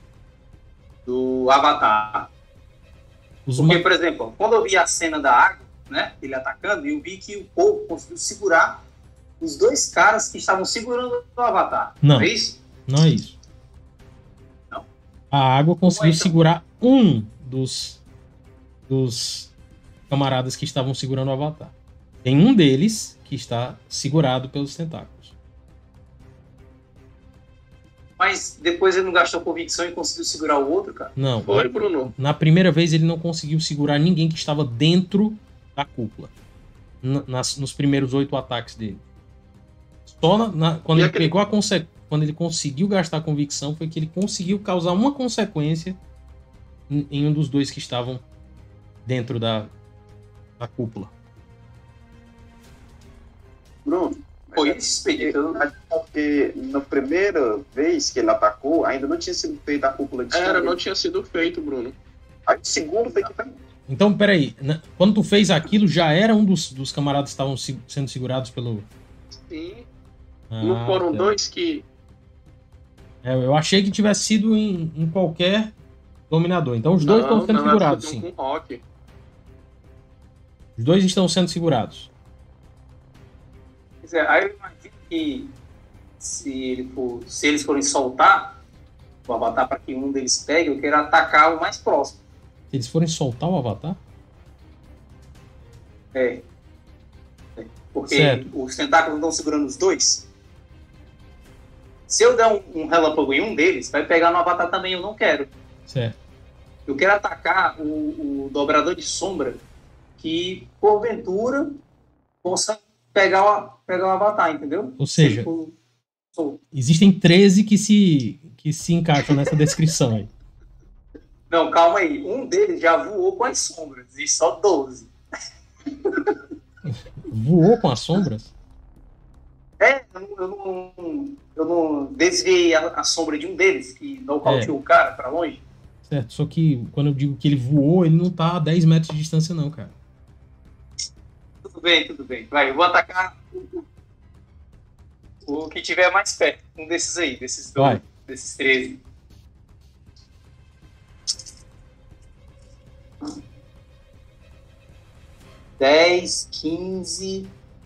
do Avatar. Os Porque, ma- por exemplo, quando eu vi a cena da água, né, ele atacando, eu vi que o povo conseguiu segurar os dois caras que estavam segurando o Avatar. Não. É isso? Não é isso. Não? A água conseguiu Como é, então? segurar um dos, dos camaradas que estavam segurando o Avatar. Tem um deles que está segurado pelos tentáculos. Mas depois ele não gastou convicção e conseguiu segurar o outro, cara. Não. Foi, Bruno. Na primeira vez ele não conseguiu segurar ninguém que estava dentro da cúpula. N- nas- nos primeiros oito ataques dele. Só na- na- quando E ele aquele- pegou a conse- quando ele conseguiu gastar a convicção foi que ele conseguiu causar uma consequência em, em um dos dois que estavam dentro da, da cúpula. Bruno, Oi. cheio de expedito. Eu não- Porque na primeira vez que ele atacou, ainda não tinha sido feita a cúpula de Era, chão. não tinha sido feito, Bruno. Aí o segundo foi que foi. Então, peraí. né, Quando tu fez aquilo, já era um dos, dos camaradas que estavam se- sendo segurados pelo... Sim. Ah, Não foram tá. dois que. É, eu achei que tivesse sido em, em qualquer dominador. Então os dois estão Não, sendo não, segurados, acho que sim. tem um com o Rock. Os dois estão sendo segurados. Pois é, aí eu imagino que se, ele for, se eles forem soltar o Avatar para que um deles pegue, eu quero atacar o mais próximo. Se eles forem soltar o Avatar? É. É. Porque Certo. os tentáculos não estão segurando os dois. Se eu der um, um relâmpago em um deles, vai pegar no Avatar também, eu não quero. Certo. Eu quero atacar o, o dobrador de sombra que, porventura, possa pegar o, pegar o Avatar, entendeu? Ou seja- Se ele for solto. Existem treze que se, que se encaixam nessa descrição aí. Não, calma aí. Um deles já voou com as sombras e só doze. Voou com as sombras? É, eu não, eu não, eu não desviei a, a sombra de um deles, que nocauteou É. o cara pra longe. Certo. Só que quando eu digo que ele voou, ele não tá a dez metros de distância, não, cara. Tudo bem, tudo bem. Vai, eu vou atacar o, o que tiver mais perto. Um desses aí, desses dois, Vai. desses treze. dez, quinze,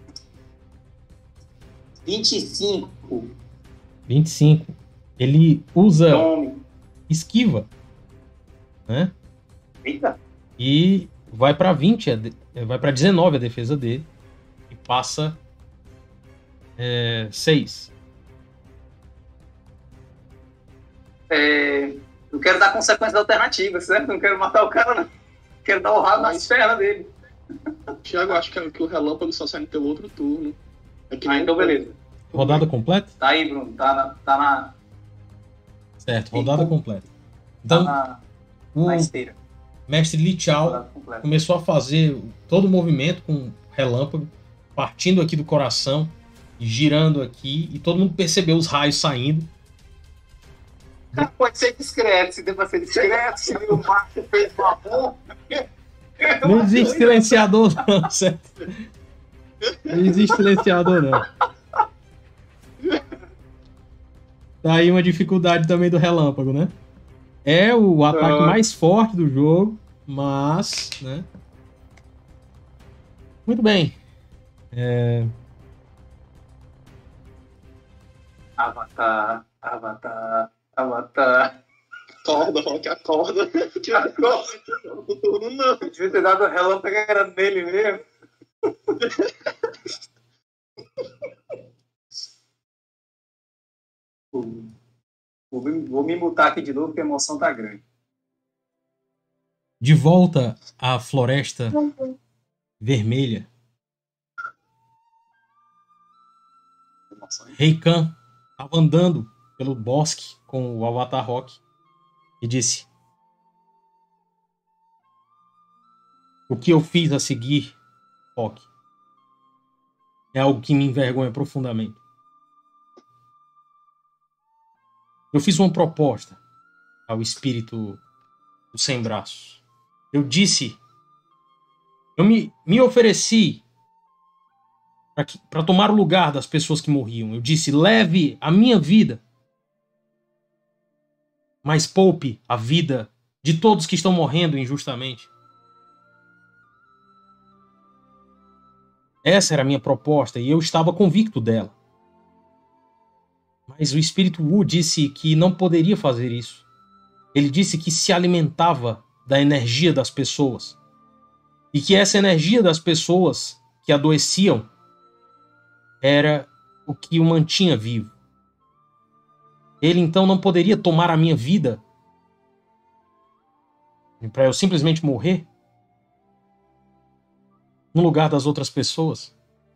vinte e cinco. vinte e cinco. Ele usa Tome. esquiva, né? Eita. E vai pra vinte, a de- vai pra dezenove a defesa dele. E passa é, seis. É, eu quero dar consequências alternativas, certo? Não quero matar o cara, não. Quero dar o rabo nas pernas dele. Thiago, acho que, que o relâmpago só sai no teu outro turno. É que Ah, nem então o- beleza. Rodada completa? Tá aí, Bruno. Tá na, tá na, Certo, rodada Sim. completa. tá Então, na, o na esteira. mestre Li Chao Rodada completa. começou a fazer todo o movimento com relâmpago, partindo aqui do coração, e girando aqui, e todo mundo percebeu os raios saindo. Cara, pode ser discreto. Se der pra ser discreto, se o Marco fez uma bomba. Não existe silenciador, não, certo? Não existe silenciador, não. Tá aí uma dificuldade também do relâmpago, né? É o ataque Ah. mais forte do jogo, mas, né? Muito bem. Avatar, Avatar, Avatar. Acorda, Rock, acorda. Acorda. No turno não. Eu devia ter dado relâmpago era nele mesmo. Vou, vou me- vou me mutar aqui de novo porque a emoção tá grande. De volta à floresta vermelha, Emoção. Rei Khan estava andando pelo bosque com o Avatar Rock e disse: "O que eu fiz a seguir, Rock, é algo que me envergonha profundamente. Eu fiz uma proposta ao espírito do sem braços. Eu disse, eu me, me ofereci para tomar o lugar das pessoas que morriam. Eu disse, leve a minha vida, mas poupe a vida de todos que estão morrendo injustamente. Essa era a minha proposta e eu estava convicto dela. Mas o espírito Wu disse que não poderia fazer isso. Ele disse que se alimentava da energia das pessoas e que essa energia das pessoas que adoeciam era o que o mantinha vivo. Ele então não poderia tomar a minha vida para eu simplesmente morrer no lugar das outras pessoas,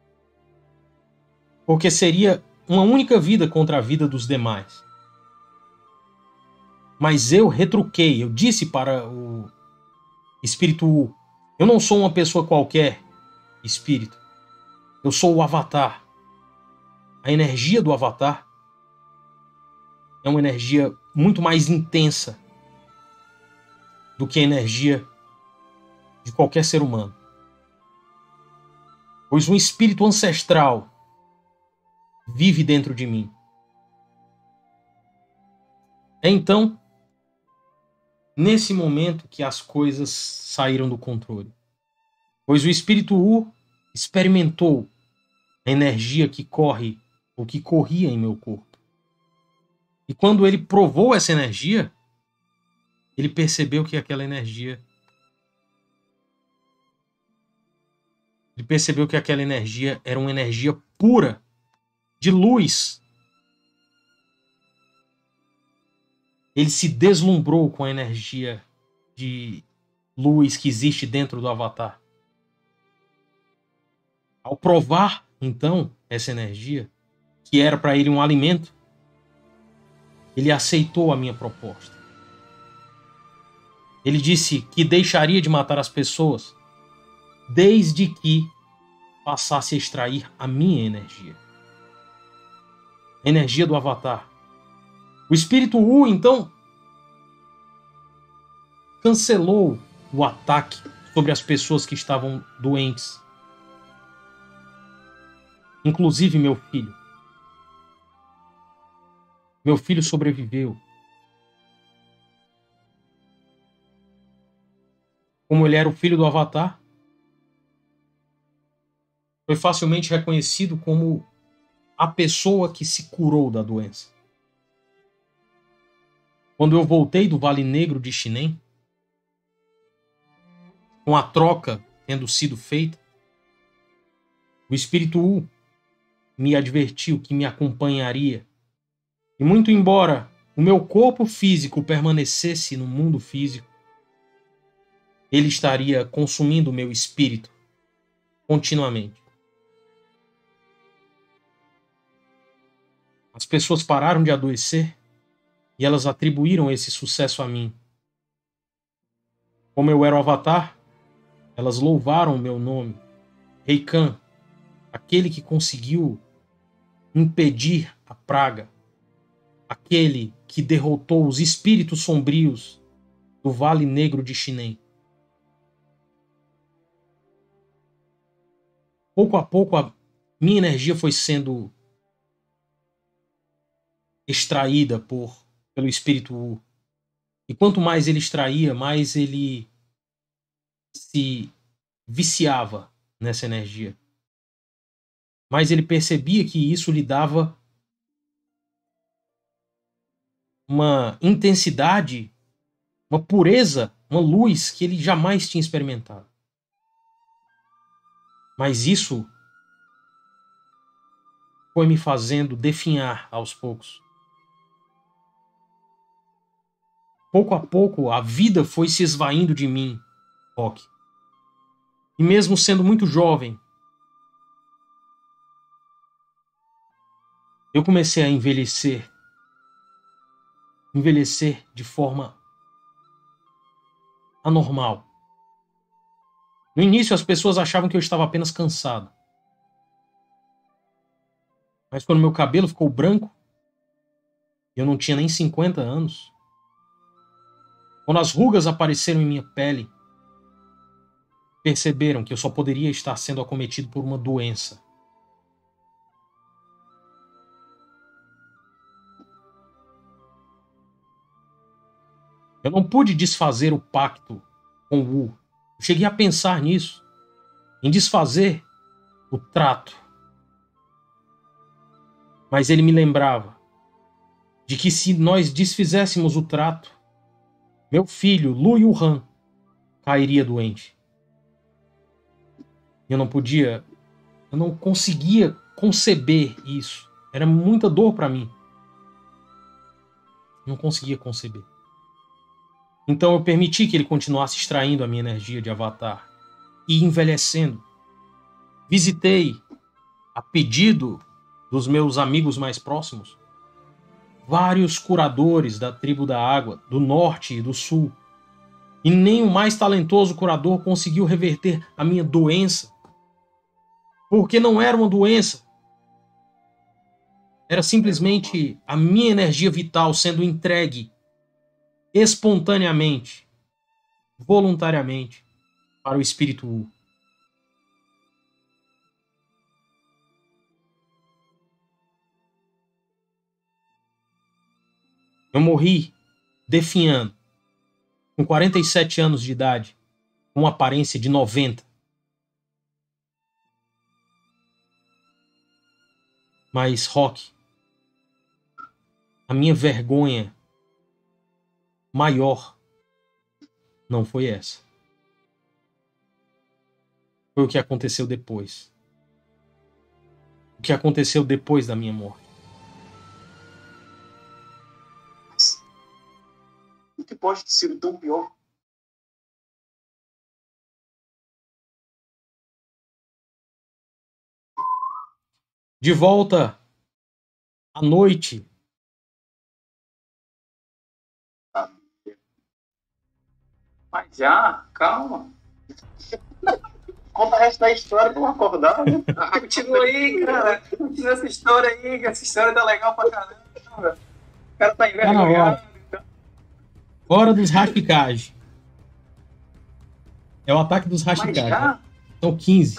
porque seria uma única vida contra a vida dos demais. Mas eu retruquei, eu disse para o espírito Wu, eu não sou uma pessoa qualquer, espírito. Eu sou o Avatar. a energia do Avatar é uma energia muito mais intensa do que a energia de qualquer ser humano. Pois um espírito ancestral vive dentro de mim. É então, nesse momento, que as coisas saíram do controle. Pois o espírito U experimentou a energia que corre, ou que corria em meu corpo. E quando ele provou essa energia, ele percebeu que aquela energia Ele percebeu que aquela energia era uma energia pura, de luz. Ele se deslumbrou com a energia de luz que existe dentro do Avatar. Ao provar, então, essa energia, que era para ele um alimento, ele aceitou a minha proposta. Ele disse que deixaria de matar as pessoas desde que passasse a extrair a minha energia. A energia do Avatar. O espírito U, então, cancelou o ataque sobre as pessoas que estavam doentes. Inclusive meu filho. Meu filho sobreviveu. Como ele era o filho do Avatar, foi facilmente reconhecido como a pessoa que se curou da doença. Quando eu voltei do Vale Negro de Shinen, com a troca tendo sido feita, o espírito U me advertiu que me acompanharia. E muito embora o meu corpo físico permanecesse no mundo físico, ele estaria consumindo o meu espírito continuamente. As pessoas pararam de adoecer e elas atribuíram esse sucesso a mim. Como eu era o Avatar, elas louvaram o meu nome, Rei Khan, aquele que conseguiu impedir a praga, aquele que derrotou os espíritos sombrios do Vale Negro de Shinen. Pouco a pouco a minha energia foi sendo extraída por, pelo espírito U. E quanto mais ele extraía, mais ele se viciava nessa energia. Mas ele percebia que isso lhe dava uma intensidade, uma pureza, uma luz que ele jamais tinha experimentado. Mas isso foi me fazendo definhar aos poucos. Pouco a pouco, a vida foi se esvaindo de mim, Rock. E mesmo sendo muito jovem, eu comecei a envelhecer. Envelhecer de forma anormal. No início, as pessoas achavam que eu estava apenas cansado. Mas quando meu cabelo ficou branco, eu não tinha nem cinquenta anos. Quando as rugas apareceram em minha pele, perceberam que eu só poderia estar sendo acometido por uma doença. Eu não pude desfazer o pacto com o Wu. Eu cheguei a pensar nisso, em desfazer o trato. Mas ele me lembrava de que se nós desfizéssemos o trato, meu filho, Lu Yuhan, cairia doente. Eu não podia, eu não conseguia conceber isso. Era muita dor para mim. Não conseguia conceber. Então eu permiti que ele continuasse extraindo a minha energia de Avatar e envelhecendo. Visitei, a pedido dos meus amigos mais próximos, vários curadores da tribo da água, do norte e do sul. E nem o mais talentoso curador conseguiu reverter a minha doença. Porque não era uma doença. Era simplesmente a minha energia vital sendo entregue espontaneamente, voluntariamente, para o espírito Wu. Eu morri definhando, com quarenta e sete anos de idade, com uma aparência de noventa. Mas, Rock, a minha vergonha maior não foi essa. Foi o que aconteceu depois. O que aconteceu depois da minha morte. O que pode ter sido tão pior? De volta à noite. Mas já, calma. Conta o resto da história pra eu acordar, né? Continua aí, cara. Continua essa história aí, que essa história tá legal pra caramba. O cara tá envergonhado. Hora dos Hashikage. É o ataque dos Hashikage. Né? São quinze.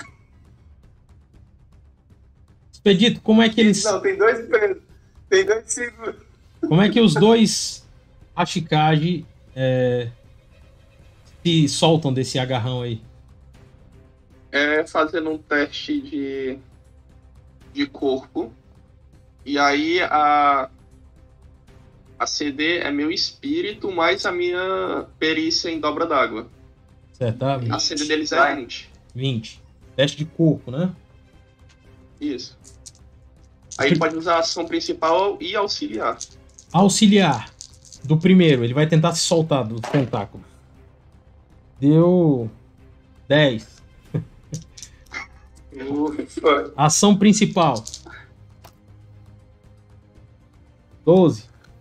Expedito, como é que eles... Não, tem dois pesos. Tem dois segundos. Como é que os dois Hashikage é, se soltam desse agarrão aí? É fazendo um teste de, de corpo. E aí a, a C D é meu espírito mais a minha perícia em dobra d'água. Certo, tá? A C D deles é vinte. vinte. Teste de corpo, né? Isso. Aí pode usar a ação principal e auxiliar. Auxiliar do primeiro, ele vai tentar se soltar do tentáculo. Deu dez. Ufa. Ação principal. doze.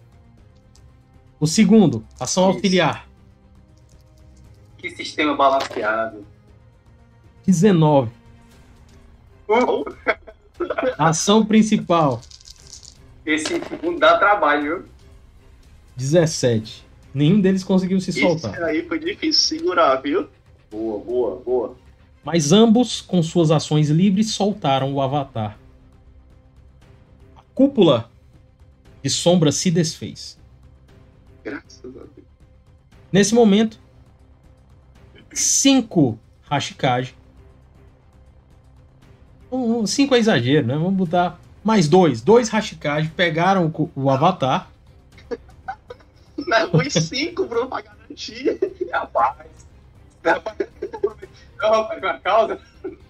O segundo, ação Isso. auxiliar. Que sistema balanceado. dezenove. Uh, Ação principal. esse segundo dá trabalho, viu? dezessete. Nenhum deles conseguiu se Isso soltar. aí foi difícil segurar, viu? Boa, boa, boa. Mas ambos, com suas ações livres, soltaram o avatar. A cúpula de sombra se desfez. Graças a Deus. Nesse momento, cinco Hashikage. Um, um, cinco é exagero, né? Vamos botar mais dois. Dois Hashikage pegaram o, o avatar. Levou os cinco, Bruno, pra garantir. Rapaz. Não, foi uma causa.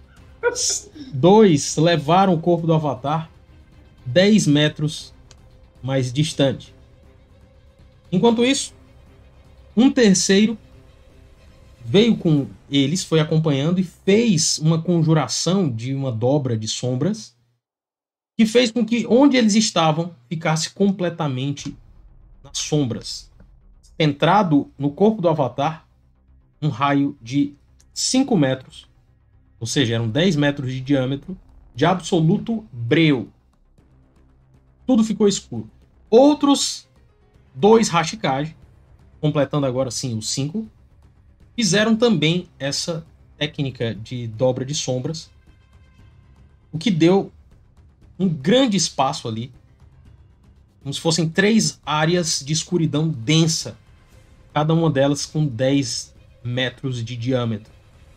Dois levaram o corpo do avatar dez metros mais distante. Enquanto isso, um terceiro veio com eles, foi acompanhando e fez uma conjuração de uma dobra de sombras que fez com que onde eles estavam ficasse completamente nas sombras. Centrado no corpo do avatar, um raio de cinco metros, ou seja, eram dez metros de diâmetro, de absoluto breu. Tudo ficou escuro. Outros dois Hashikage, completando agora sim os cinco, fizeram também essa técnica de dobra de sombras, o que deu um grande espaço ali, como se fossem três áreas de escuridão densa, cada uma delas com dez metros de diâmetro.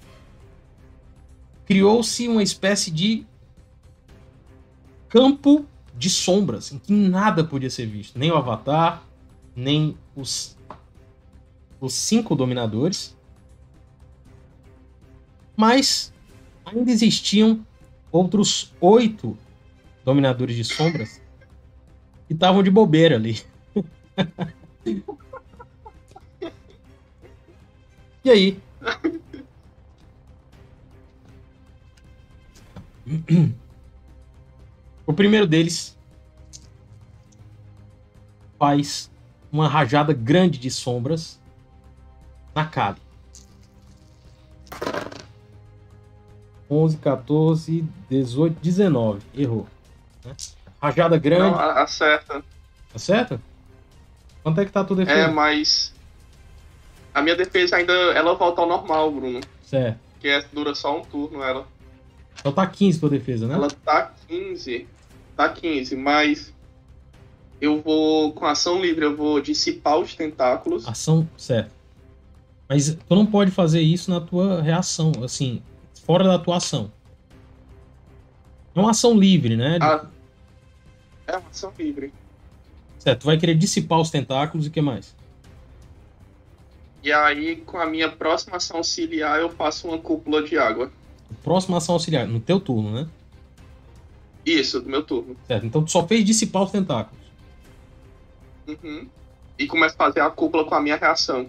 Criou-se uma espécie de campo de sombras, em que nada podia ser visto, nem o avatar, nem os, os cinco dominadores. Mas ainda existiam outros oito dominadores de sombras que estavam de bobeira ali. E aí? O primeiro deles faz uma rajada grande de sombras na Kali. onze, quatorze, dezoito, dezenove. Errou. Né? Rajada grande. Não, a- acerta. Tá certo? Quanto é que tá a tua defesa? É, mas a minha defesa ainda, ela volta ao normal, Bruno. Certo. Que é, dura só um turno, ela. Então tá quinze tua defesa, né? Ela tá quinze. Tá quinze, mas eu vou, com ação livre, eu vou dissipar os tentáculos. Ação, certo. Mas tu não pode fazer isso na tua reação, assim, fora da tua ação. É uma ação livre, né? Ah, é uma ação livre. Certo, tu vai querer dissipar os tentáculos e o que mais? E aí, com a minha próxima ação auxiliar, eu faço uma cúpula de água. Próxima ação auxiliar, no teu turno, né? Isso, do meu turno. Certo, então tu só fez dissipar os tentáculos. Uhum. E começo a fazer a cúpula com a minha reação.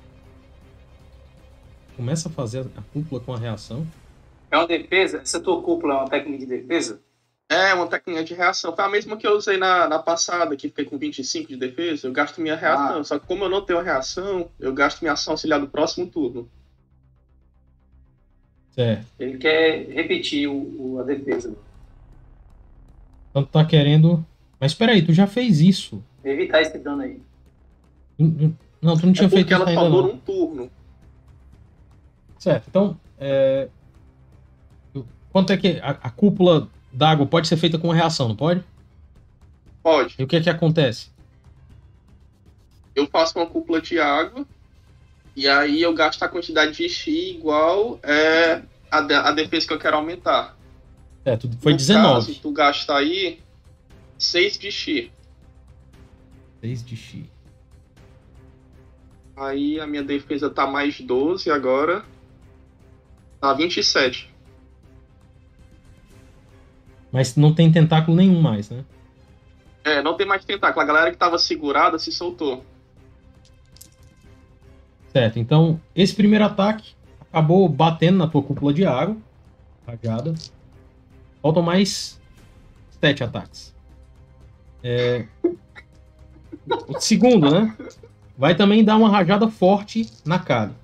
Começa a fazer a cúpula com a reação. É uma defesa? Essa tua cúpula é uma técnica de defesa? É, uma técnica de reação. Foi a mesma que eu usei na, na passada, que fiquei com vinte e cinco de defesa. Eu gasto minha reação. Ah. Só que como eu não tenho reação, eu gasto minha ação auxiliar do próximo turno. Certo. Ele quer repetir o, o- a defesa. Então tu tá querendo... Mas espera aí, tu já fez isso. Evitar esse dano aí. Não, tu não tinha É feito porque isso ela ainda só dura não. um turno. Certo, então... é, Quanto é que... A, a cúpula d'água pode ser feita com uma reação, não pode? Pode. E o que é que acontece? Eu faço uma cúpula de água. E aí eu gasto a quantidade de chi igual é, a, de- a defesa que eu quero aumentar. Certo, foi No dezenove. caso, tu gasta aí seis de chi. seis de chi. Aí a minha defesa tá mais doze agora. Tá vinte e sete. Mas não tem tentáculo nenhum mais, né? É, não tem mais tentáculo. A galera que tava segurada se soltou. Certo, então esse primeiro ataque acabou batendo na tua cúpula de água. Rajada. Faltam mais sete ataques. É, o segundo, né? Vai também dar uma rajada forte na Kali.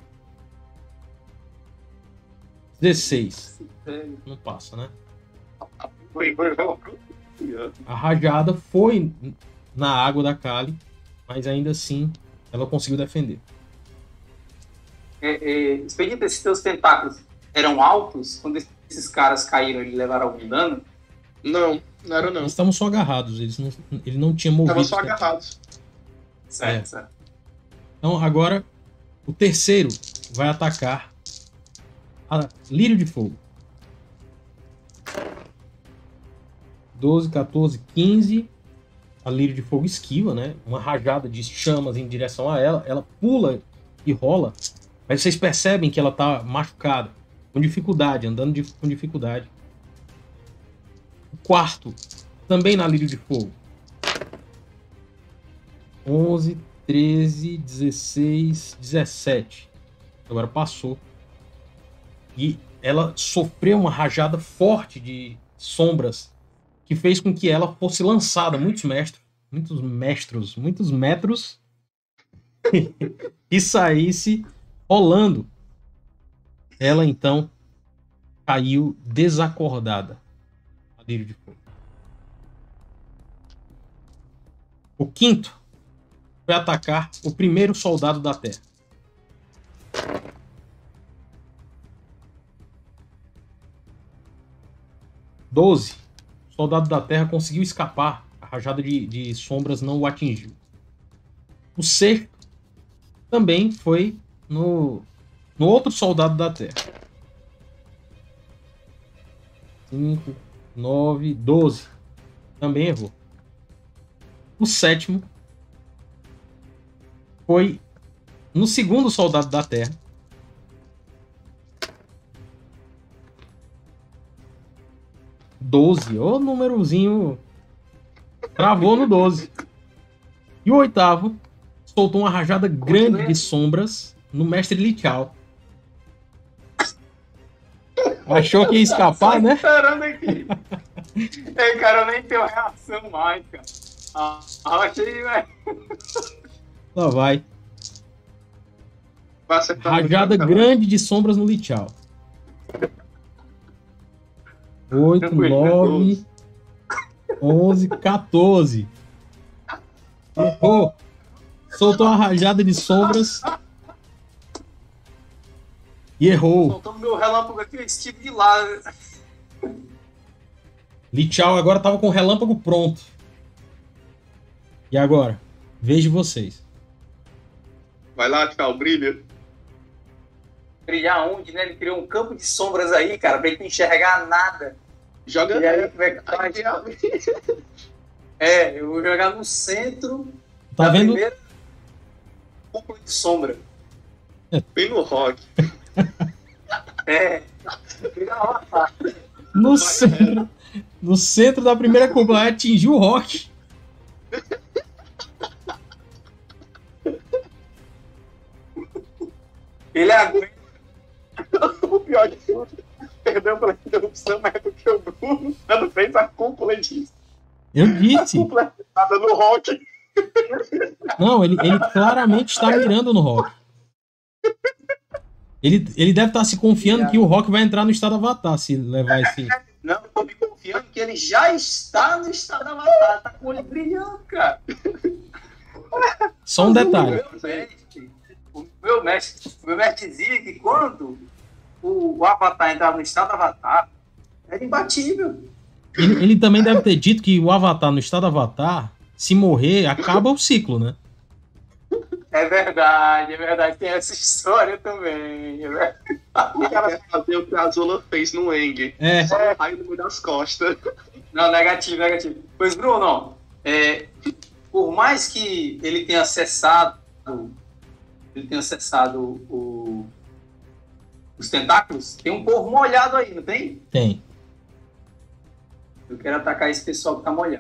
dezesseis. Não passa, né? Foi, foi, foi. A rajada foi na água da Kali, mas ainda assim ela conseguiu defender. É, é, Expedito, esses teus tentáculos eram altos? Quando esses caras caíram e levaram algum dano? Não, não era não. Eles estavam só agarrados, eles não, ele não tinha movido. Estavam só os tentáculos. agarrados. Certo, É. certo. Então agora o terceiro vai atacar a Lírio de Fogo. doze, quatorze, quinze. A Lírio de Fogo esquiva, né? Uma rajada de chamas em direção a ela. Ela pula e rola. Mas vocês percebem que ela tá machucada. Com dificuldade, andando de- com dificuldade. O quarto, também na Lírio de Fogo. onze, treze, dezesseis, dezessete. Agora passou. E ela sofreu uma rajada forte de sombras que fez com que ela fosse lançada muitos metros, muitos metros, muitos metros e saísse rolando. Ela então caiu desacordada. A Lírio de Fogo. O quinto foi atacar o primeiro soldado da Terra. doze. O soldado da Terra conseguiu escapar. A rajada de, de sombras não o atingiu. O sexto também foi no, no outro soldado da Terra. cinco, nove, doze. Também errou. O sétimo foi no segundo soldado da Terra. doze. Ô, númerozinho. Travou no doze. E o oitavo soltou uma rajada grande de sombras no mestre Lichao. Achou que ia escapar, né? Esperando aqui. Ei, cara, eu nem tenho reação mais, cara. Ah, achei, velho. Lá vai. Vai acertar Rajada muito, cara. grande de sombras no Lichao. oito, Tranquilo, nove, onze, quatorze. Errou. Soltou uma rajada de sombras. E errou. Soltando meu relâmpago aqui, eu estive de lá. Li Chao agora tava com o relâmpago pronto. E agora? Vejo vocês. Vai lá, tchau, brilha. Brilhar onde, né? Ele criou um campo de sombras aí, cara, pra ele não enxergar nada. Joga. E aí, como é que faz? É, eu vou jogar no centro Tá da vendo? primeira cúpula de sombra. Bem no rock. É. No centro, no centro da primeira cúpula, vai atingir o Rock. Ele aguenta. O pior de tudo, perdeu pela interrupção, mas é porque o Bruno quando fez a cúpula disso. Eu A disse. cúpula nada no rock. Não, ele, ele claramente está mirando no Rock. Ele, ele deve estar se confiando que o Rock vai entrar no estado Avatar se levar esse. Não, eu tô me confiando que ele já está no estado da batalha. Tá com o olho brilhando, cara. Só um detalhe. O meu mestre, o meu mestre, o meu mestre dizia que quando o, o Avatar entrava no estado Avatar, era imbatível. Ele, ele também deve ter dito que o Avatar no estado Avatar, se morrer, acaba o ciclo, né? É verdade, é verdade. Tem essa história também. É verdade. O cara quer fazer o que a Zola fez no Eng. É. Só raio no meio das costas. Não, negativo, negativo. Pois, Bruno, é, por mais que ele tenha acessado, ele tenha acessado o, os tentáculos, tem um povo molhado aí, não tem? Tem. Eu quero atacar esse pessoal que tá molhado.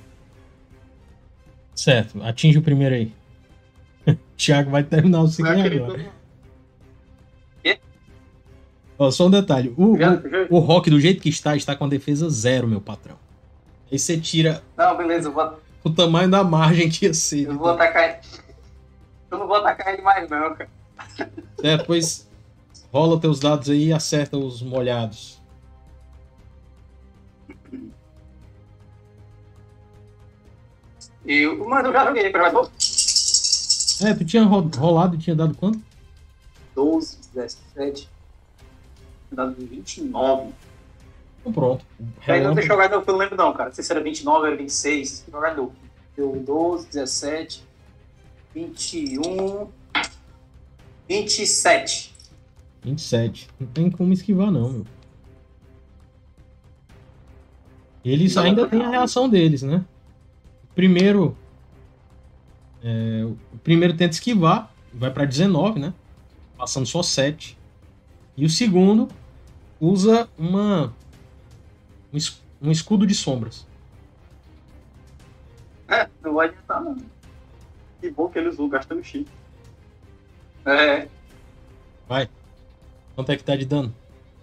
Certo. Atinge o primeiro aí. Thiago vai terminar o ciclo Não é agora. Quê? Ó, só um detalhe. O, Já- o, já- o Rock, do jeito que está, está com a defesa zero, meu patrão. Aí você tira Não, beleza, eu vou, o tamanho da margem que ia ser. eu vou atacar. Eu não vou atacar ele mais, não, cara. Certo, pois rola teus dados aí e acerta os molhados. Eu, mas eu já joguei, pera, vai. É, tu tinha ro- rolado e tinha dado quanto? doze, dezessete. Dado de vinte e nove. Então pronto. O Aí não relâmpago- deixa eu jogar de novo, eu não lembro não, cara. Não sei se era vinte e nove, era vinte e seis. Tem que jogar de novo. Deu doze, dezessete, vinte e um, vinte e sete. vinte e sete. Não tem como esquivar, não, meu. Eles Não, ainda não. têm a reação deles, né? O primeiro. é, o primeiro tenta esquivar, vai pra dezenove, né? Passando só sete. E o segundo usa uma. Um es- um escudo de sombras. É, não vai adiantar não. Que bom que ele usou gastando chip. É, Vai. Quanto é que tá de dano?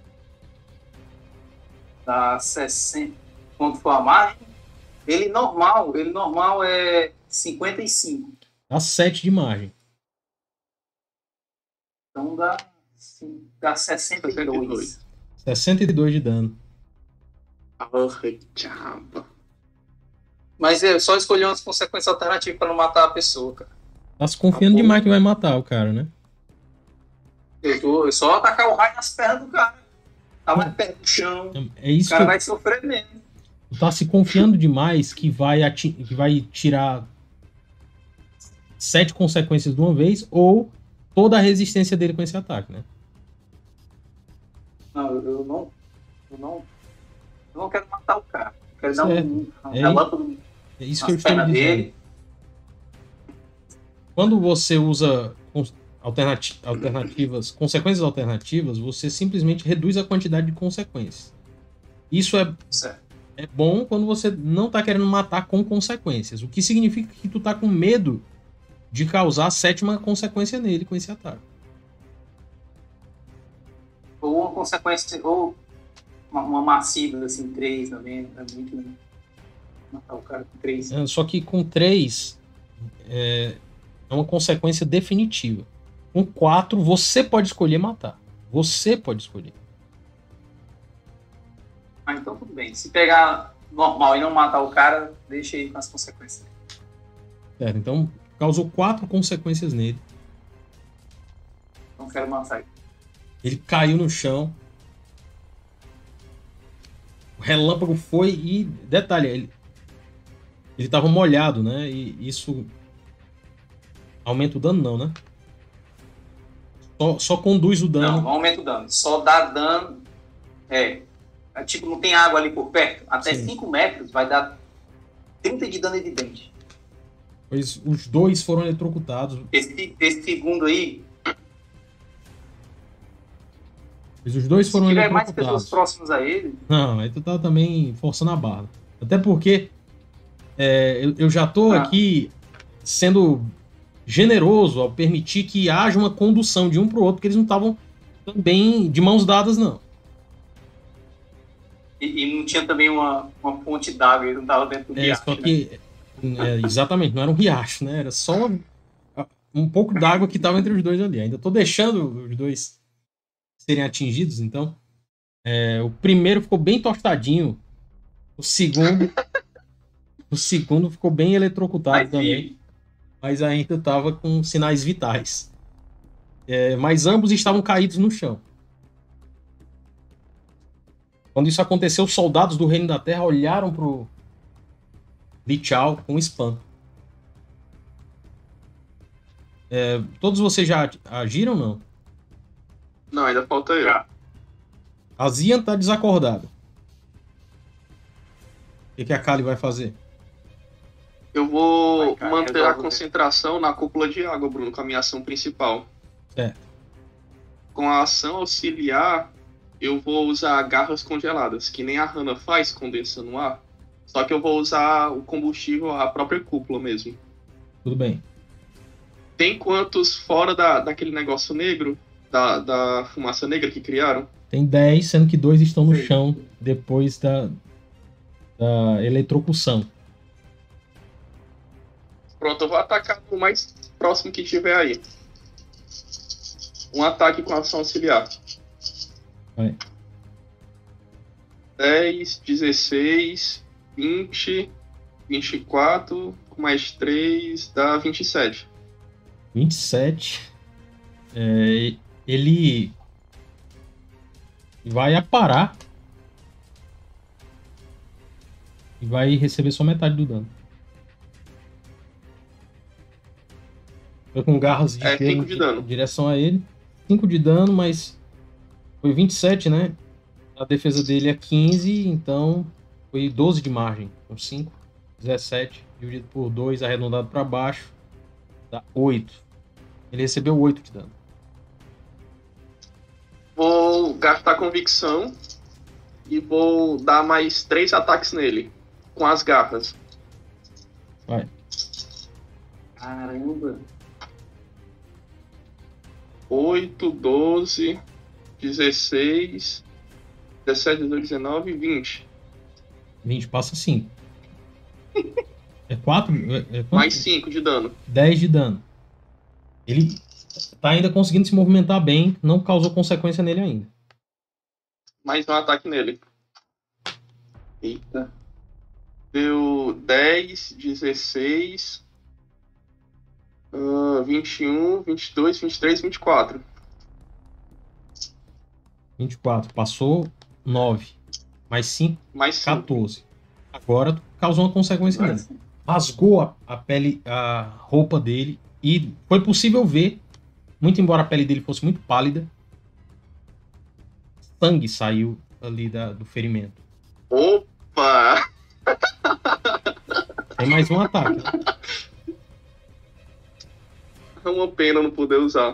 dá sessenta. Quanto for a margem? Ele normal, ele normal é cinquenta e cinco. Dá sete de margem. Então dá, sim, dá sessenta e dois. sessenta e dois de dano. Diabo. Mas é só escolher umas consequências alternativas pra não matar a pessoa, cara. Tá se confiando Tá bom. demais que vai matar o cara, né? Eu tô eu só atacar o raio nas pernas do cara. Tá mais perto do chão. É O isso que cara eu- vai sofrer mesmo. tu tá se confiando demais que vai, ati- que vai tirar sete consequências de uma vez ou toda a resistência dele com esse ataque, né? Não, eu, eu não. Eu não. Eu não quero matar o cara. Eu quero dar Certo. um, um É relâmpago É isso que eu nas estou pernas dizendo. dele. Quando você usa cons- alternati- alternativas, consequências alternativas, você simplesmente reduz a quantidade de consequências. Isso é, Certo. é bom quando você não tá querendo matar com consequências, o que significa que tu tá com medo de causar a sétima consequência nele com esse ataque. Ou uma consequência, ou uma, uma massiva, assim, três também. É muito. Né? Matar o cara com três. É, Só que com três é, é uma consequência definitiva. Com quatro você pode escolher matar. Você pode escolher. Ah, então tudo bem. Se pegar normal e não matar o cara, deixa ele com as consequências. Certo, então causou quatro consequências nele. Não quero matar ele. Ele caiu no chão. O relâmpago foi e... Detalhe, ele... Ele tava molhado, né? E isso... Aumenta o dano não, né? Só, só conduz o dano. Não, não aumenta o dano. Só dá dano... É... é tipo, não tem água ali por perto. Até Sim. cinco metros vai dar trinta de dano evidente. Pois os dois foram eletrocutados. Esse, esse segundo aí... Pois os dois Se foram tiver mais pessoas eletrocutados. próximas a ele... Não, aí tu tá também forçando a barra. Até porque é, eu, eu já tô Ah. aqui sendo generoso ao permitir que haja uma condução de um pro outro, porque eles não estavam também de mãos dadas, não. E, e não tinha também uma, uma fonte d'água, ele não estava dentro do É, riacho, só né? que, é, exatamente, não era um riacho, né? Era só uma- um pouco d'água que estava entre os dois ali. Ainda tô deixando os dois serem atingidos, então. É, o primeiro ficou bem tostadinho. O segundo. O segundo ficou bem eletrocutado Mas também. e, Mas ainda estava com sinais vitais. É, mas ambos estavam caídos no chão. Quando isso aconteceu, os soldados do Reino da Terra olharam pro Li Chao com espanto. É, todos vocês já agiram ou não? Não, ainda falta eu. Já. A Zian tá desacordada. O que, que a Kali vai fazer? Eu vou Vai, cara, manter a resolve. concentração na cúpula de água, Bruno, com a minha ação principal. Certo. Com a ação auxiliar, eu vou usar garras congeladas, que nem a Hannah faz, condensando ar. Só que eu vou usar o combustível, a própria cúpula mesmo. Tudo bem. Tem quantos fora da, daquele negócio negro, da, da fumaça negra que criaram? Tem dez, sendo que dois estão no Sim. chão depois da, da eletrocução. Pronto, eu vou atacar o mais próximo que tiver aí. Um ataque com ação auxiliar. Vai. dez, dezesseis, vinte, vinte e quatro, mais três, dá vinte e sete. vinte e sete. É, ele vai aparar e vai receber só metade do dano. Foi com garras de É, pelo cinco de em dano. direção a ele. cinco de dano, mas foi vinte e sete, né? A defesa dele é quinze, então foi doze de margem. Com cinco, dezessete, dividido por dois, arredondado para baixo, dá oito. Ele recebeu oito de dano. Vou gastar convicção e vou dar mais três ataques nele, com as garras. Vai. Caramba. oito, doze, dezesseis, dezessete, dezoito, dezenove, vinte. vinte passa cinco. É quatro? É, é quanto? Mais cinco de dano. dez de dano. Ele tá ainda conseguindo se movimentar bem, não causou consequência nele ainda. Mais um ataque nele. Eita. Deu dez, dezesseis, uh, vinte e um, vinte e dois, vinte e três, vinte e quatro. vinte e quatro. Passou nove. Mais cinco, Mais cinco. quatorze. Agora tu causou uma consequência nele. Rasgou a, a pele, a roupa dele e foi possível ver, muito embora a pele dele fosse muito pálida, sangue saiu ali da, do ferimento. Opa! Tem mais um ataque. Né? É uma pena não poder usar.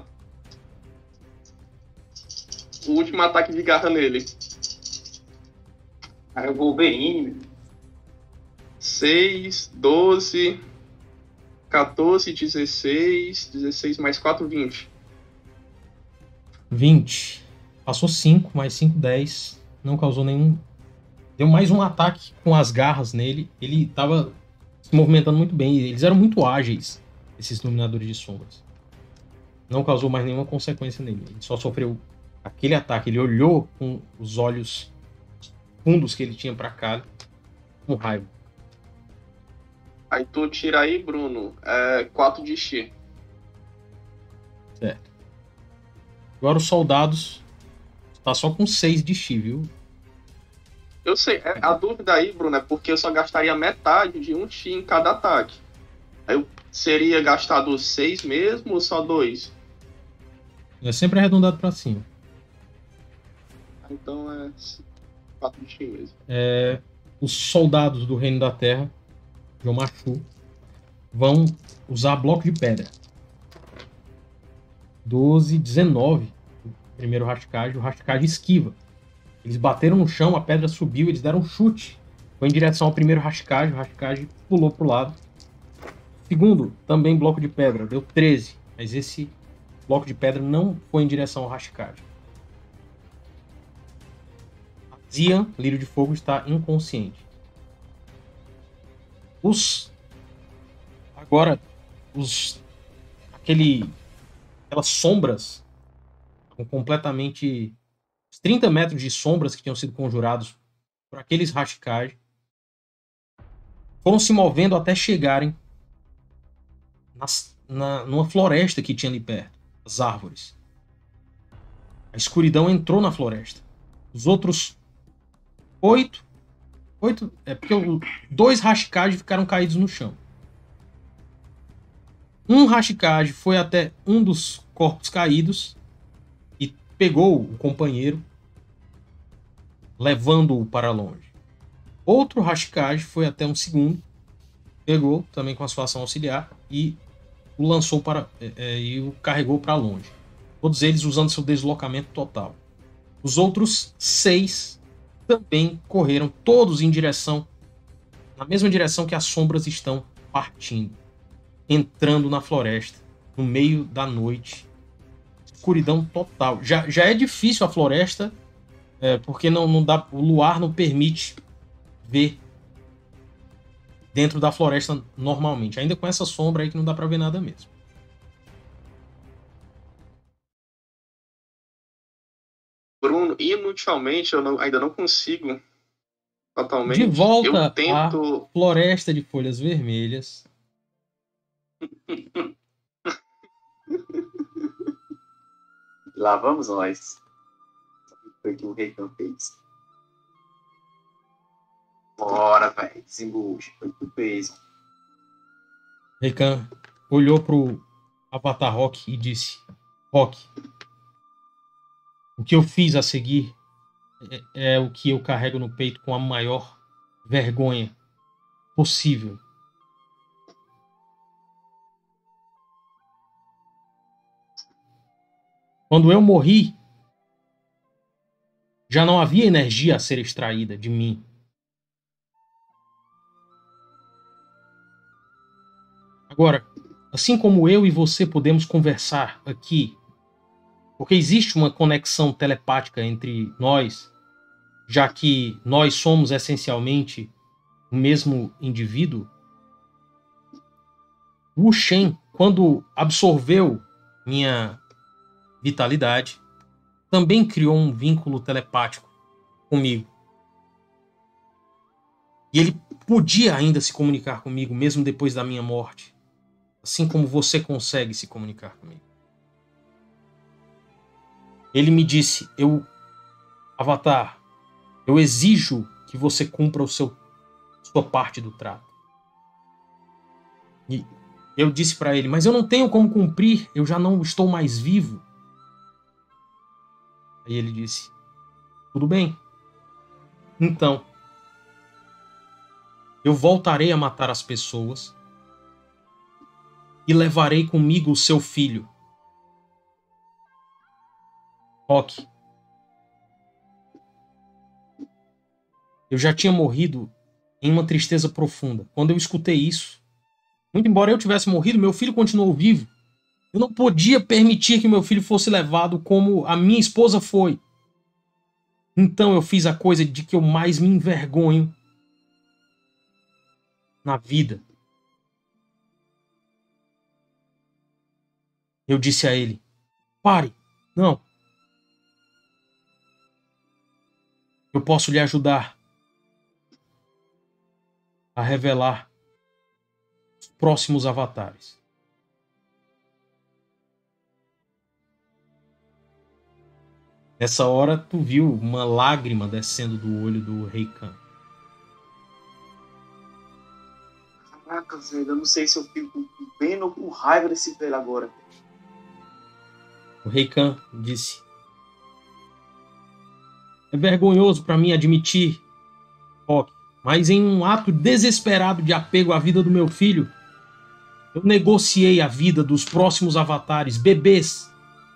O último ataque de garra nele. Cara, o Wolverine. seis, doze, quatorze, dezesseis, dezesseis mais quatro, vinte. vinte. Passou cinco, mais cinco, dez. Não causou nenhum. Deu mais um ataque com as garras nele. Ele tava se movimentando muito bem. Eles eram muito ágeis, esses dominadores de sombras. Não causou mais nenhuma consequência nele. Ele só sofreu aquele ataque. Ele olhou com os olhos fundos que ele tinha pra cá com raiva. Aí tu tira aí, Bruno, é quatro de chi. Certo. Agora os soldados tá só com seis de chi, viu? Eu sei, é, a dúvida aí, Bruno, é porque eu só gastaria metade de um chi em cada ataque. Aí eu seria gastado seis mesmo ou só dois? É sempre arredondado pra cima. Então é quatro de chi mesmo. É, os soldados do Reino da Terra, Jomachu, vão usar bloco de pedra. doze, dezenove. O primeiro Hashkage, o Hashkage esquiva. Eles bateram no chão, a pedra subiu, eles deram um chute. Foi em direção ao primeiro Hashkage, o Hashkage pulou pro lado. Segundo, também bloco de pedra, deu treze. Mas esse bloco de pedra não foi em direção ao Hashkage. Zian, Lírio de Fogo, está inconsciente. Os... Agora, os... Aquele... Aquelas sombras completamente... Os trinta metros de sombras que tinham sido conjurados por aqueles Hashkage foram se movendo até chegarem nas, na, numa floresta que tinha ali perto. As árvores. A escuridão entrou na floresta. Os outros oito... Oito... É porque o, dois Hashkage ficaram caídos no chão. Um Hashkage foi até um dos corpos caídos e pegou o companheiro, levando-o para longe. Outro Hashkage foi até um segundo, pegou também com a sua ação auxiliar e o lançou para é, é, e o carregou para longe. Todos eles usando seu deslocamento total. Os outros seis também correram, todos em direção, na mesma direção que as sombras estão partindo, entrando na floresta, no meio da noite. Escuridão total. Já, já é difícil a floresta, é, porque não, não dá, o luar não permite ver dentro da floresta normalmente. Ainda com essa sombra aí que não dá pra ver nada mesmo. Bruno, inutilmente eu não- ainda não consigo totalmente. De volta eu tento... à floresta de folhas vermelhas. Lá vamos nós. Foi o que o Reikan fez. Bora, velho. Desembucha. Foi o que tu fez. Reikan olhou pro Avatar Rock e disse: Rock, o que eu fiz a seguir é, é o que eu carrego no peito com a maior vergonha possível. Quando eu morri, já não havia energia a ser extraída de mim. Agora, assim como eu e você podemos conversar aqui, porque existe uma conexão telepática entre nós, já que nós somos essencialmente o mesmo indivíduo, Wu Shen, quando absorveu minha vitalidade, também criou um vínculo telepático comigo. E ele podia ainda se comunicar comigo, mesmo depois da minha morte. Assim como você consegue se comunicar comigo. Ele me disse: eu, Avatar, eu exijo que você cumpra o seu, sua parte do trato. E eu disse para ele: mas eu não tenho como cumprir, eu já não estou mais vivo. Aí ele disse: tudo bem. Então, eu voltarei a matar as pessoas e levarei comigo o seu filho. Rock. Eu já tinha morrido em uma tristeza profunda. Quando eu escutei isso, muito embora eu tivesse morrido, meu filho continuou vivo. Eu não podia permitir que meu filho fosse levado como a minha esposa foi. Então eu fiz a coisa de que eu mais me envergonho na vida. Eu disse a ele: pare, não. Eu posso lhe ajudar. a revelar os próximos avatares. Nessa hora, tu viu uma lágrima descendo do olho do Rei Khan. Caraca, velho, eu não sei se eu fico com pena ou com raiva desse velho agora. O Rei Khan disse: é vergonhoso para mim admitir, Rock, mas em um ato desesperado de apego à vida do meu filho, eu negociei a vida dos próximos avatares, bebês.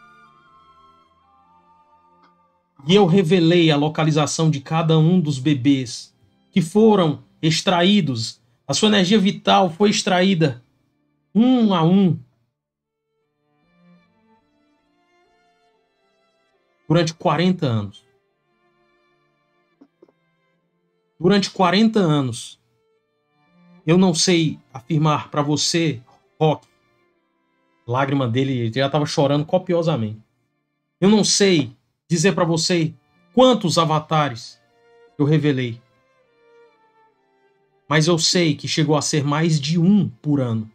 E eu revelei a localização de cada um dos bebês que foram extraídos. A sua energia vital foi extraída um a um. Durante quarenta anos. Durante quarenta anos. Eu não sei afirmar para você, Rock. A lágrima dele já estava chorando copiosamente. Eu não sei dizer para você quantos avatares eu revelei. Mas eu sei que chegou a ser mais de um por ano.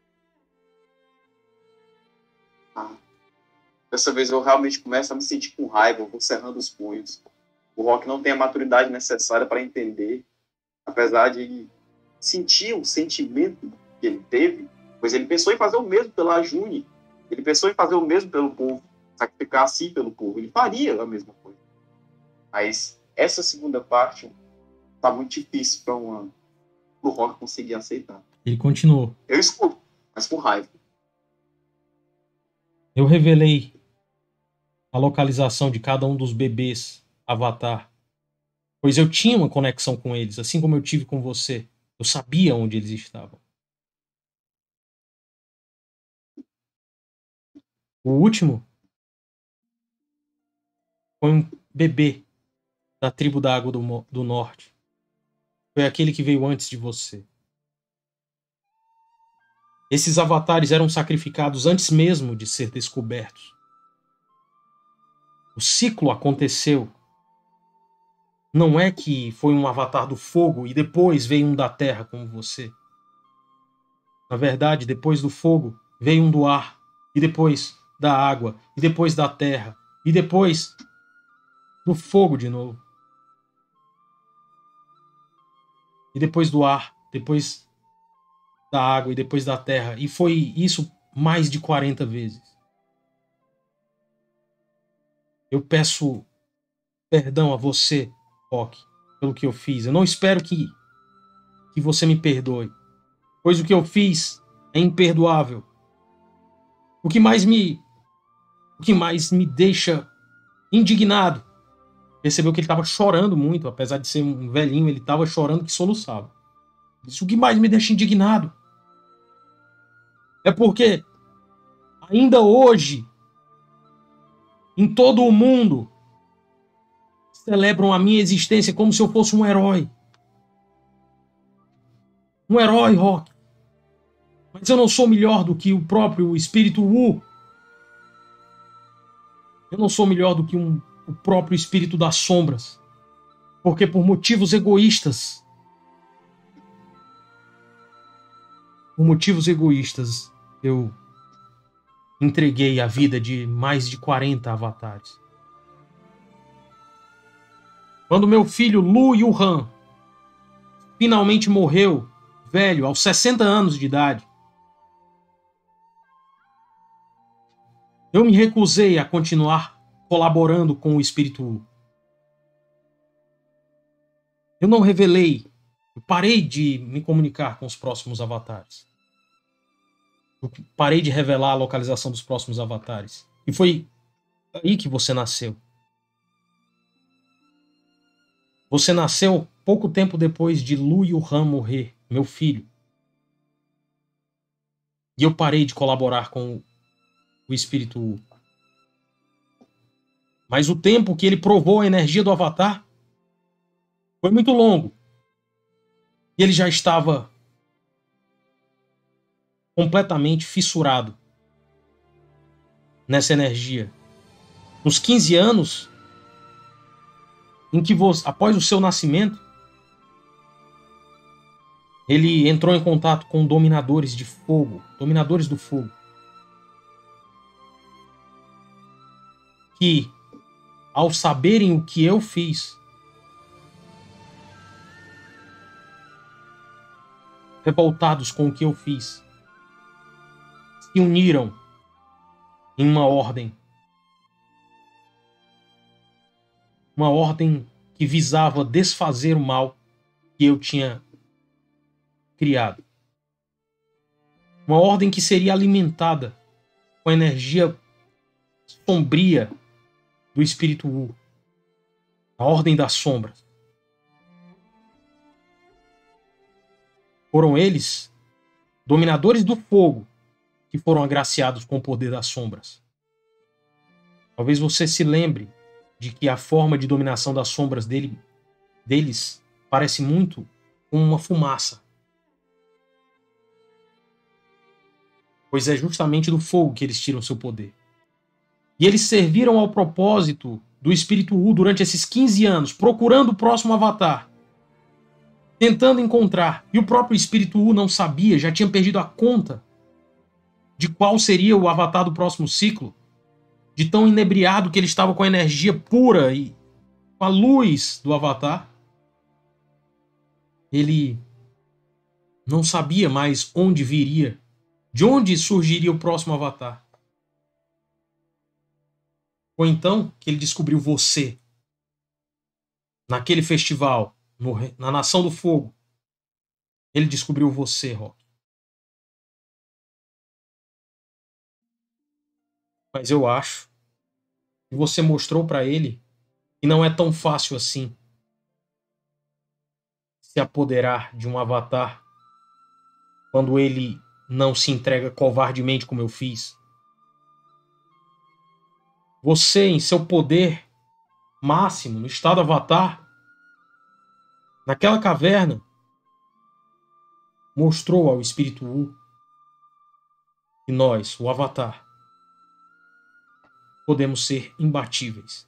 Ah, dessa vez eu realmente começo a me sentir com raiva, eu vou cerrando os punhos. O Rock não tem a maturidade necessária para entender, apesar de sentir o sentimento que ele teve, pois ele pensou em fazer o mesmo pela June, ele pensou em fazer o mesmo pelo povo, sacrificar a si pelo povo, ele faria a mesma coisa. Mas essa segunda parte tá muito difícil para um ano. O Rock conseguir aceitar. Ele continuou. Eu escuto, mas com raiva. Eu revelei a localização de cada um dos bebês Avatar, pois eu tinha uma conexão com eles, assim como eu tive com você. Eu sabia onde eles estavam. O último foi um bebê da tribo da Água do, do Norte. Foi aquele que veio antes de você. Esses avatares eram sacrificados antes mesmo de ser descobertos. O ciclo aconteceu. Não é que foi um avatar do fogo e depois veio um da terra como você. Na verdade, depois do fogo veio um do ar, e depois da água, e depois da terra, e depois do fogo de novo. E depois do ar, depois da água e depois da terra. E foi isso mais de quarenta vezes. Eu peço perdão a você, Rock, pelo que eu fiz. Eu não espero que, que você me perdoe, pois o que eu fiz é imperdoável. O que mais me, o que mais me deixa indignado, percebeu que ele estava chorando muito, apesar de ser um velhinho, ele estava chorando que soluçava. Isso, o que mais me deixa indignado é porque ainda hoje, em todo o mundo, celebram a minha existência como se eu fosse um herói. Um herói, Rock. Mas eu não sou melhor do que o próprio espírito Wu. Eu não sou melhor do que um, o próprio espírito das sombras. Porque por motivos egoístas, por motivos egoístas, eu entreguei a vida de mais de quarenta avatares. Quando meu filho Lu Yuhan finalmente morreu, velho, aos sessenta anos de idade, eu me recusei a continuar colaborando com o espírito Wu. Eu não revelei, eu parei de me comunicar com os próximos avatares. Eu parei de revelar a localização dos próximos avatares. E foi aí que você nasceu. Você nasceu pouco tempo depois de Lu Yuhan morrer, meu filho. E eu parei de colaborar com o espírito Wu. Mas o tempo que ele provou a energia do avatar foi muito longo. E ele já estava completamente fissurado nessa energia. Nos quinze anos em que você, após o seu nascimento, Ele entrou em contato com dominadores de fogo, dominadores do fogo, que, ao saberem o que eu fiz, revoltados com o que eu fiz, se uniram em uma ordem. Uma ordem que visava desfazer o mal que eu tinha criado. Uma ordem que seria alimentada com a energia sombria do espírito Wu. A ordem das sombras. Foram eles, dominadores do fogo, que foram agraciados com o poder das sombras. Talvez você se lembre de que a forma de dominação das sombras dele, deles parece muito com uma fumaça. Pois é justamente do fogo que eles tiram seu poder. E eles serviram ao propósito do espírito Wu durante esses quinze anos, procurando o próximo avatar, tentando encontrar. E o próprio espírito Wu não sabia, já tinha perdido a conta de qual seria o avatar do próximo ciclo, de tão inebriado que ele estava com a energia pura e com a luz do avatar. Ele não sabia mais onde viria, de onde surgiria o próximo avatar. Foi então que ele descobriu você. Naquele festival, no, na Nação do Fogo, ele descobriu você, Rock. Mas eu acho que você mostrou para ele que não é tão fácil assim se apoderar de um avatar quando ele não se entrega covardemente como eu fiz. Você, em seu poder máximo, no estado avatar, naquela caverna, mostrou ao espírito Wu que nós, o avatar, podemos ser imbatíveis.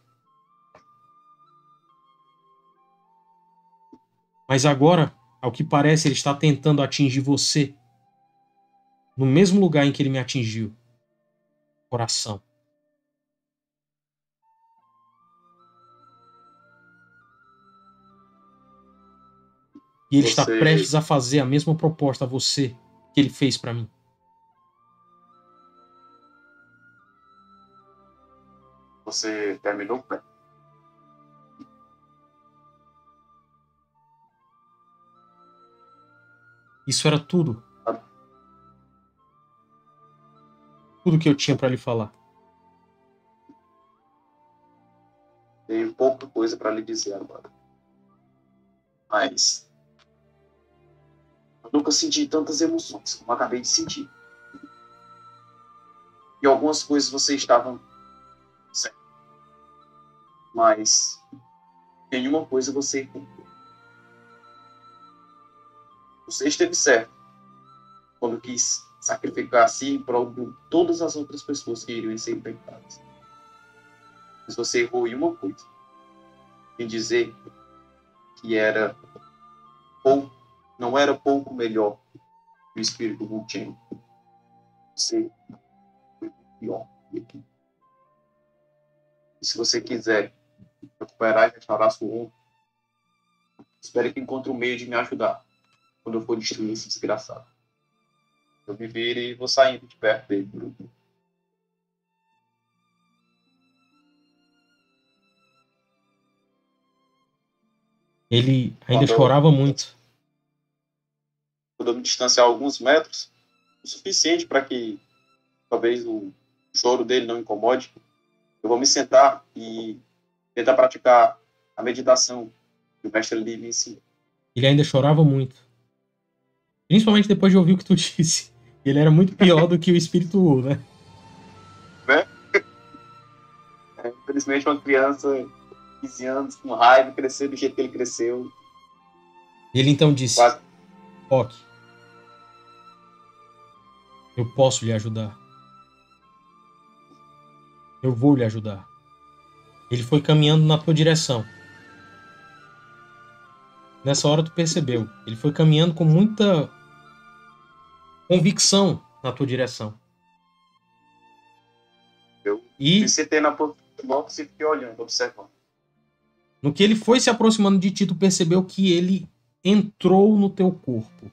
Mas agora, ao que parece, ele está tentando atingir você no mesmo lugar em que ele me atingiu. Coração. E ele Você... está prestes a fazer a mesma proposta a você que ele fez para mim. Você terminou, né? Isso era tudo. Tudo que eu tinha para lhe falar. Tenho pouca coisa para lhe dizer agora. Mas eu nunca senti tantas emoções como acabei de sentir. E algumas coisas você estavam certo. Mas nenhuma coisa você errou. Você esteve certo quando quis sacrificar a si em prol de todas as outras pessoas que iriam ser infectadas. Mas você errou em uma coisa. Em dizer que era pouco, não era pouco melhor que o espírito Wu Chen. Você foi pior. E se você quiser recuperar e restaurar sua honra, espere que encontre um meio de me ajudar quando eu for destruir esse desgraçado. Eu me viro e vou saindo de perto dele. Ele ainda Quando eu- chorava muito. Quando eu me distanciar alguns metros, o suficiente para que talvez o choro dele não incomode, eu vou me sentar e tentar praticar a meditação que o mestre Li me ensina. Ele ainda chorava muito. Principalmente depois de ouvir o que tu disse. Ele era muito pior do que o espírito Wu, né? É, infelizmente, uma criança de quinze anos com raiva crescer do jeito que ele cresceu. Ele então disse: Quase. Rock, eu posso lhe ajudar. Eu vou lhe ajudar. Ele foi caminhando na tua direção. Nessa hora tu percebeu. Ele foi caminhando com muita convicção na tua direção. Eu E me sentei na posição do box e fiquei olhando, observando. no que ele foi se aproximando de ti, tu percebeu que ele entrou no teu corpo.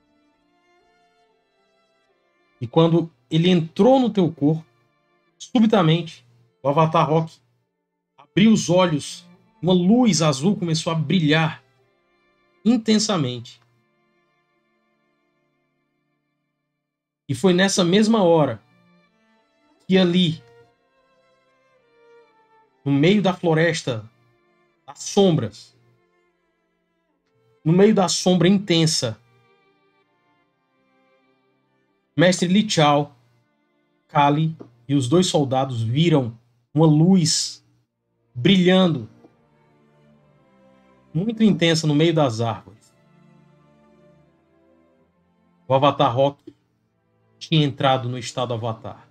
E quando ele entrou no teu corpo, subitamente, o Avatar Rock abriu os olhos, uma luz azul começou a brilhar intensamente. E foi nessa mesma hora que ali, no meio da floresta, das sombras, no meio da sombra intensa, Mestre Li Chao, Kali e os dois soldados viram uma luz brilhando muito intensa no meio das árvores. O Avatar Rock tinha entrado no estado Avatar.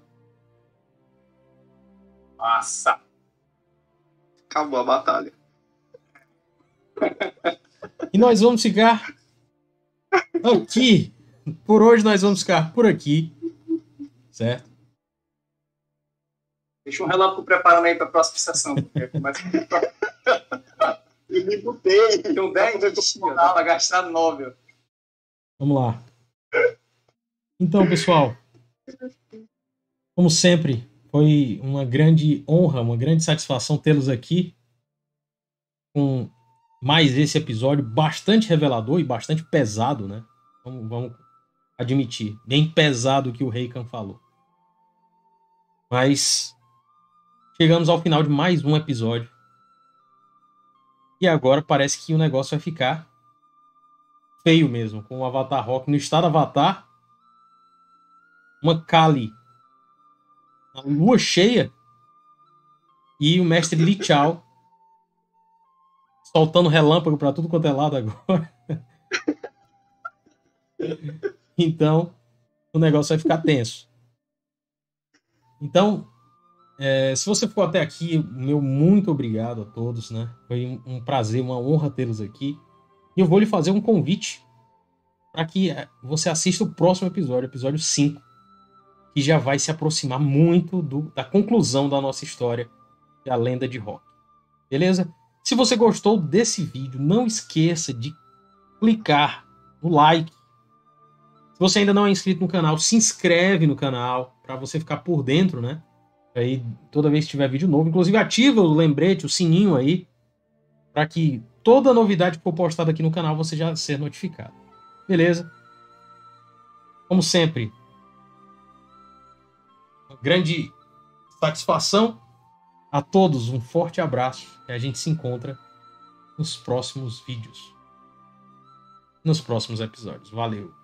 Massa. Acabou a batalha. E nós vamos ficar aqui. Por hoje nós vamos ficar por aqui. Certo? Deixa um relâmpago preparando aí para a próxima sessão. Eu me botei. Tem um dez para gastar nove. Vamos lá. Então, pessoal, como sempre, foi uma grande honra, uma grande satisfação tê-los aqui com mais esse episódio bastante revelador e bastante pesado, né? Vamos, vamos admitir. Bem pesado o que o Reikan falou. Mas chegamos ao final de mais um episódio. E agora parece que o negócio vai ficar feio mesmo, com o Avatar Rock no estado Avatar, uma Kali na lua cheia e o mestre Li Chao soltando relâmpago para tudo quanto é lado agora. Então, o negócio vai ficar tenso. Então, é, se você for até aqui, meu muito obrigado a todos, né? Foi um, um prazer, uma honra tê-los aqui. E eu vou lhe fazer um convite para que você assista o próximo episódio, episódio cinco, que já vai se aproximar muito do, da conclusão da nossa história, que é a Lenda de Rock. Beleza? Se você gostou desse vídeo, não esqueça de clicar no like. Se você ainda não é inscrito no canal, se inscreve no canal para você ficar por dentro, né? Aí toda vez que tiver vídeo novo, inclusive ativa o lembrete, o sininho aí, para que toda novidade que for postada aqui no canal você já ser notificado. Beleza? Como sempre, uma grande satisfação a todos, um forte abraço e a gente se encontra nos próximos vídeos, nos próximos episódios. Valeu!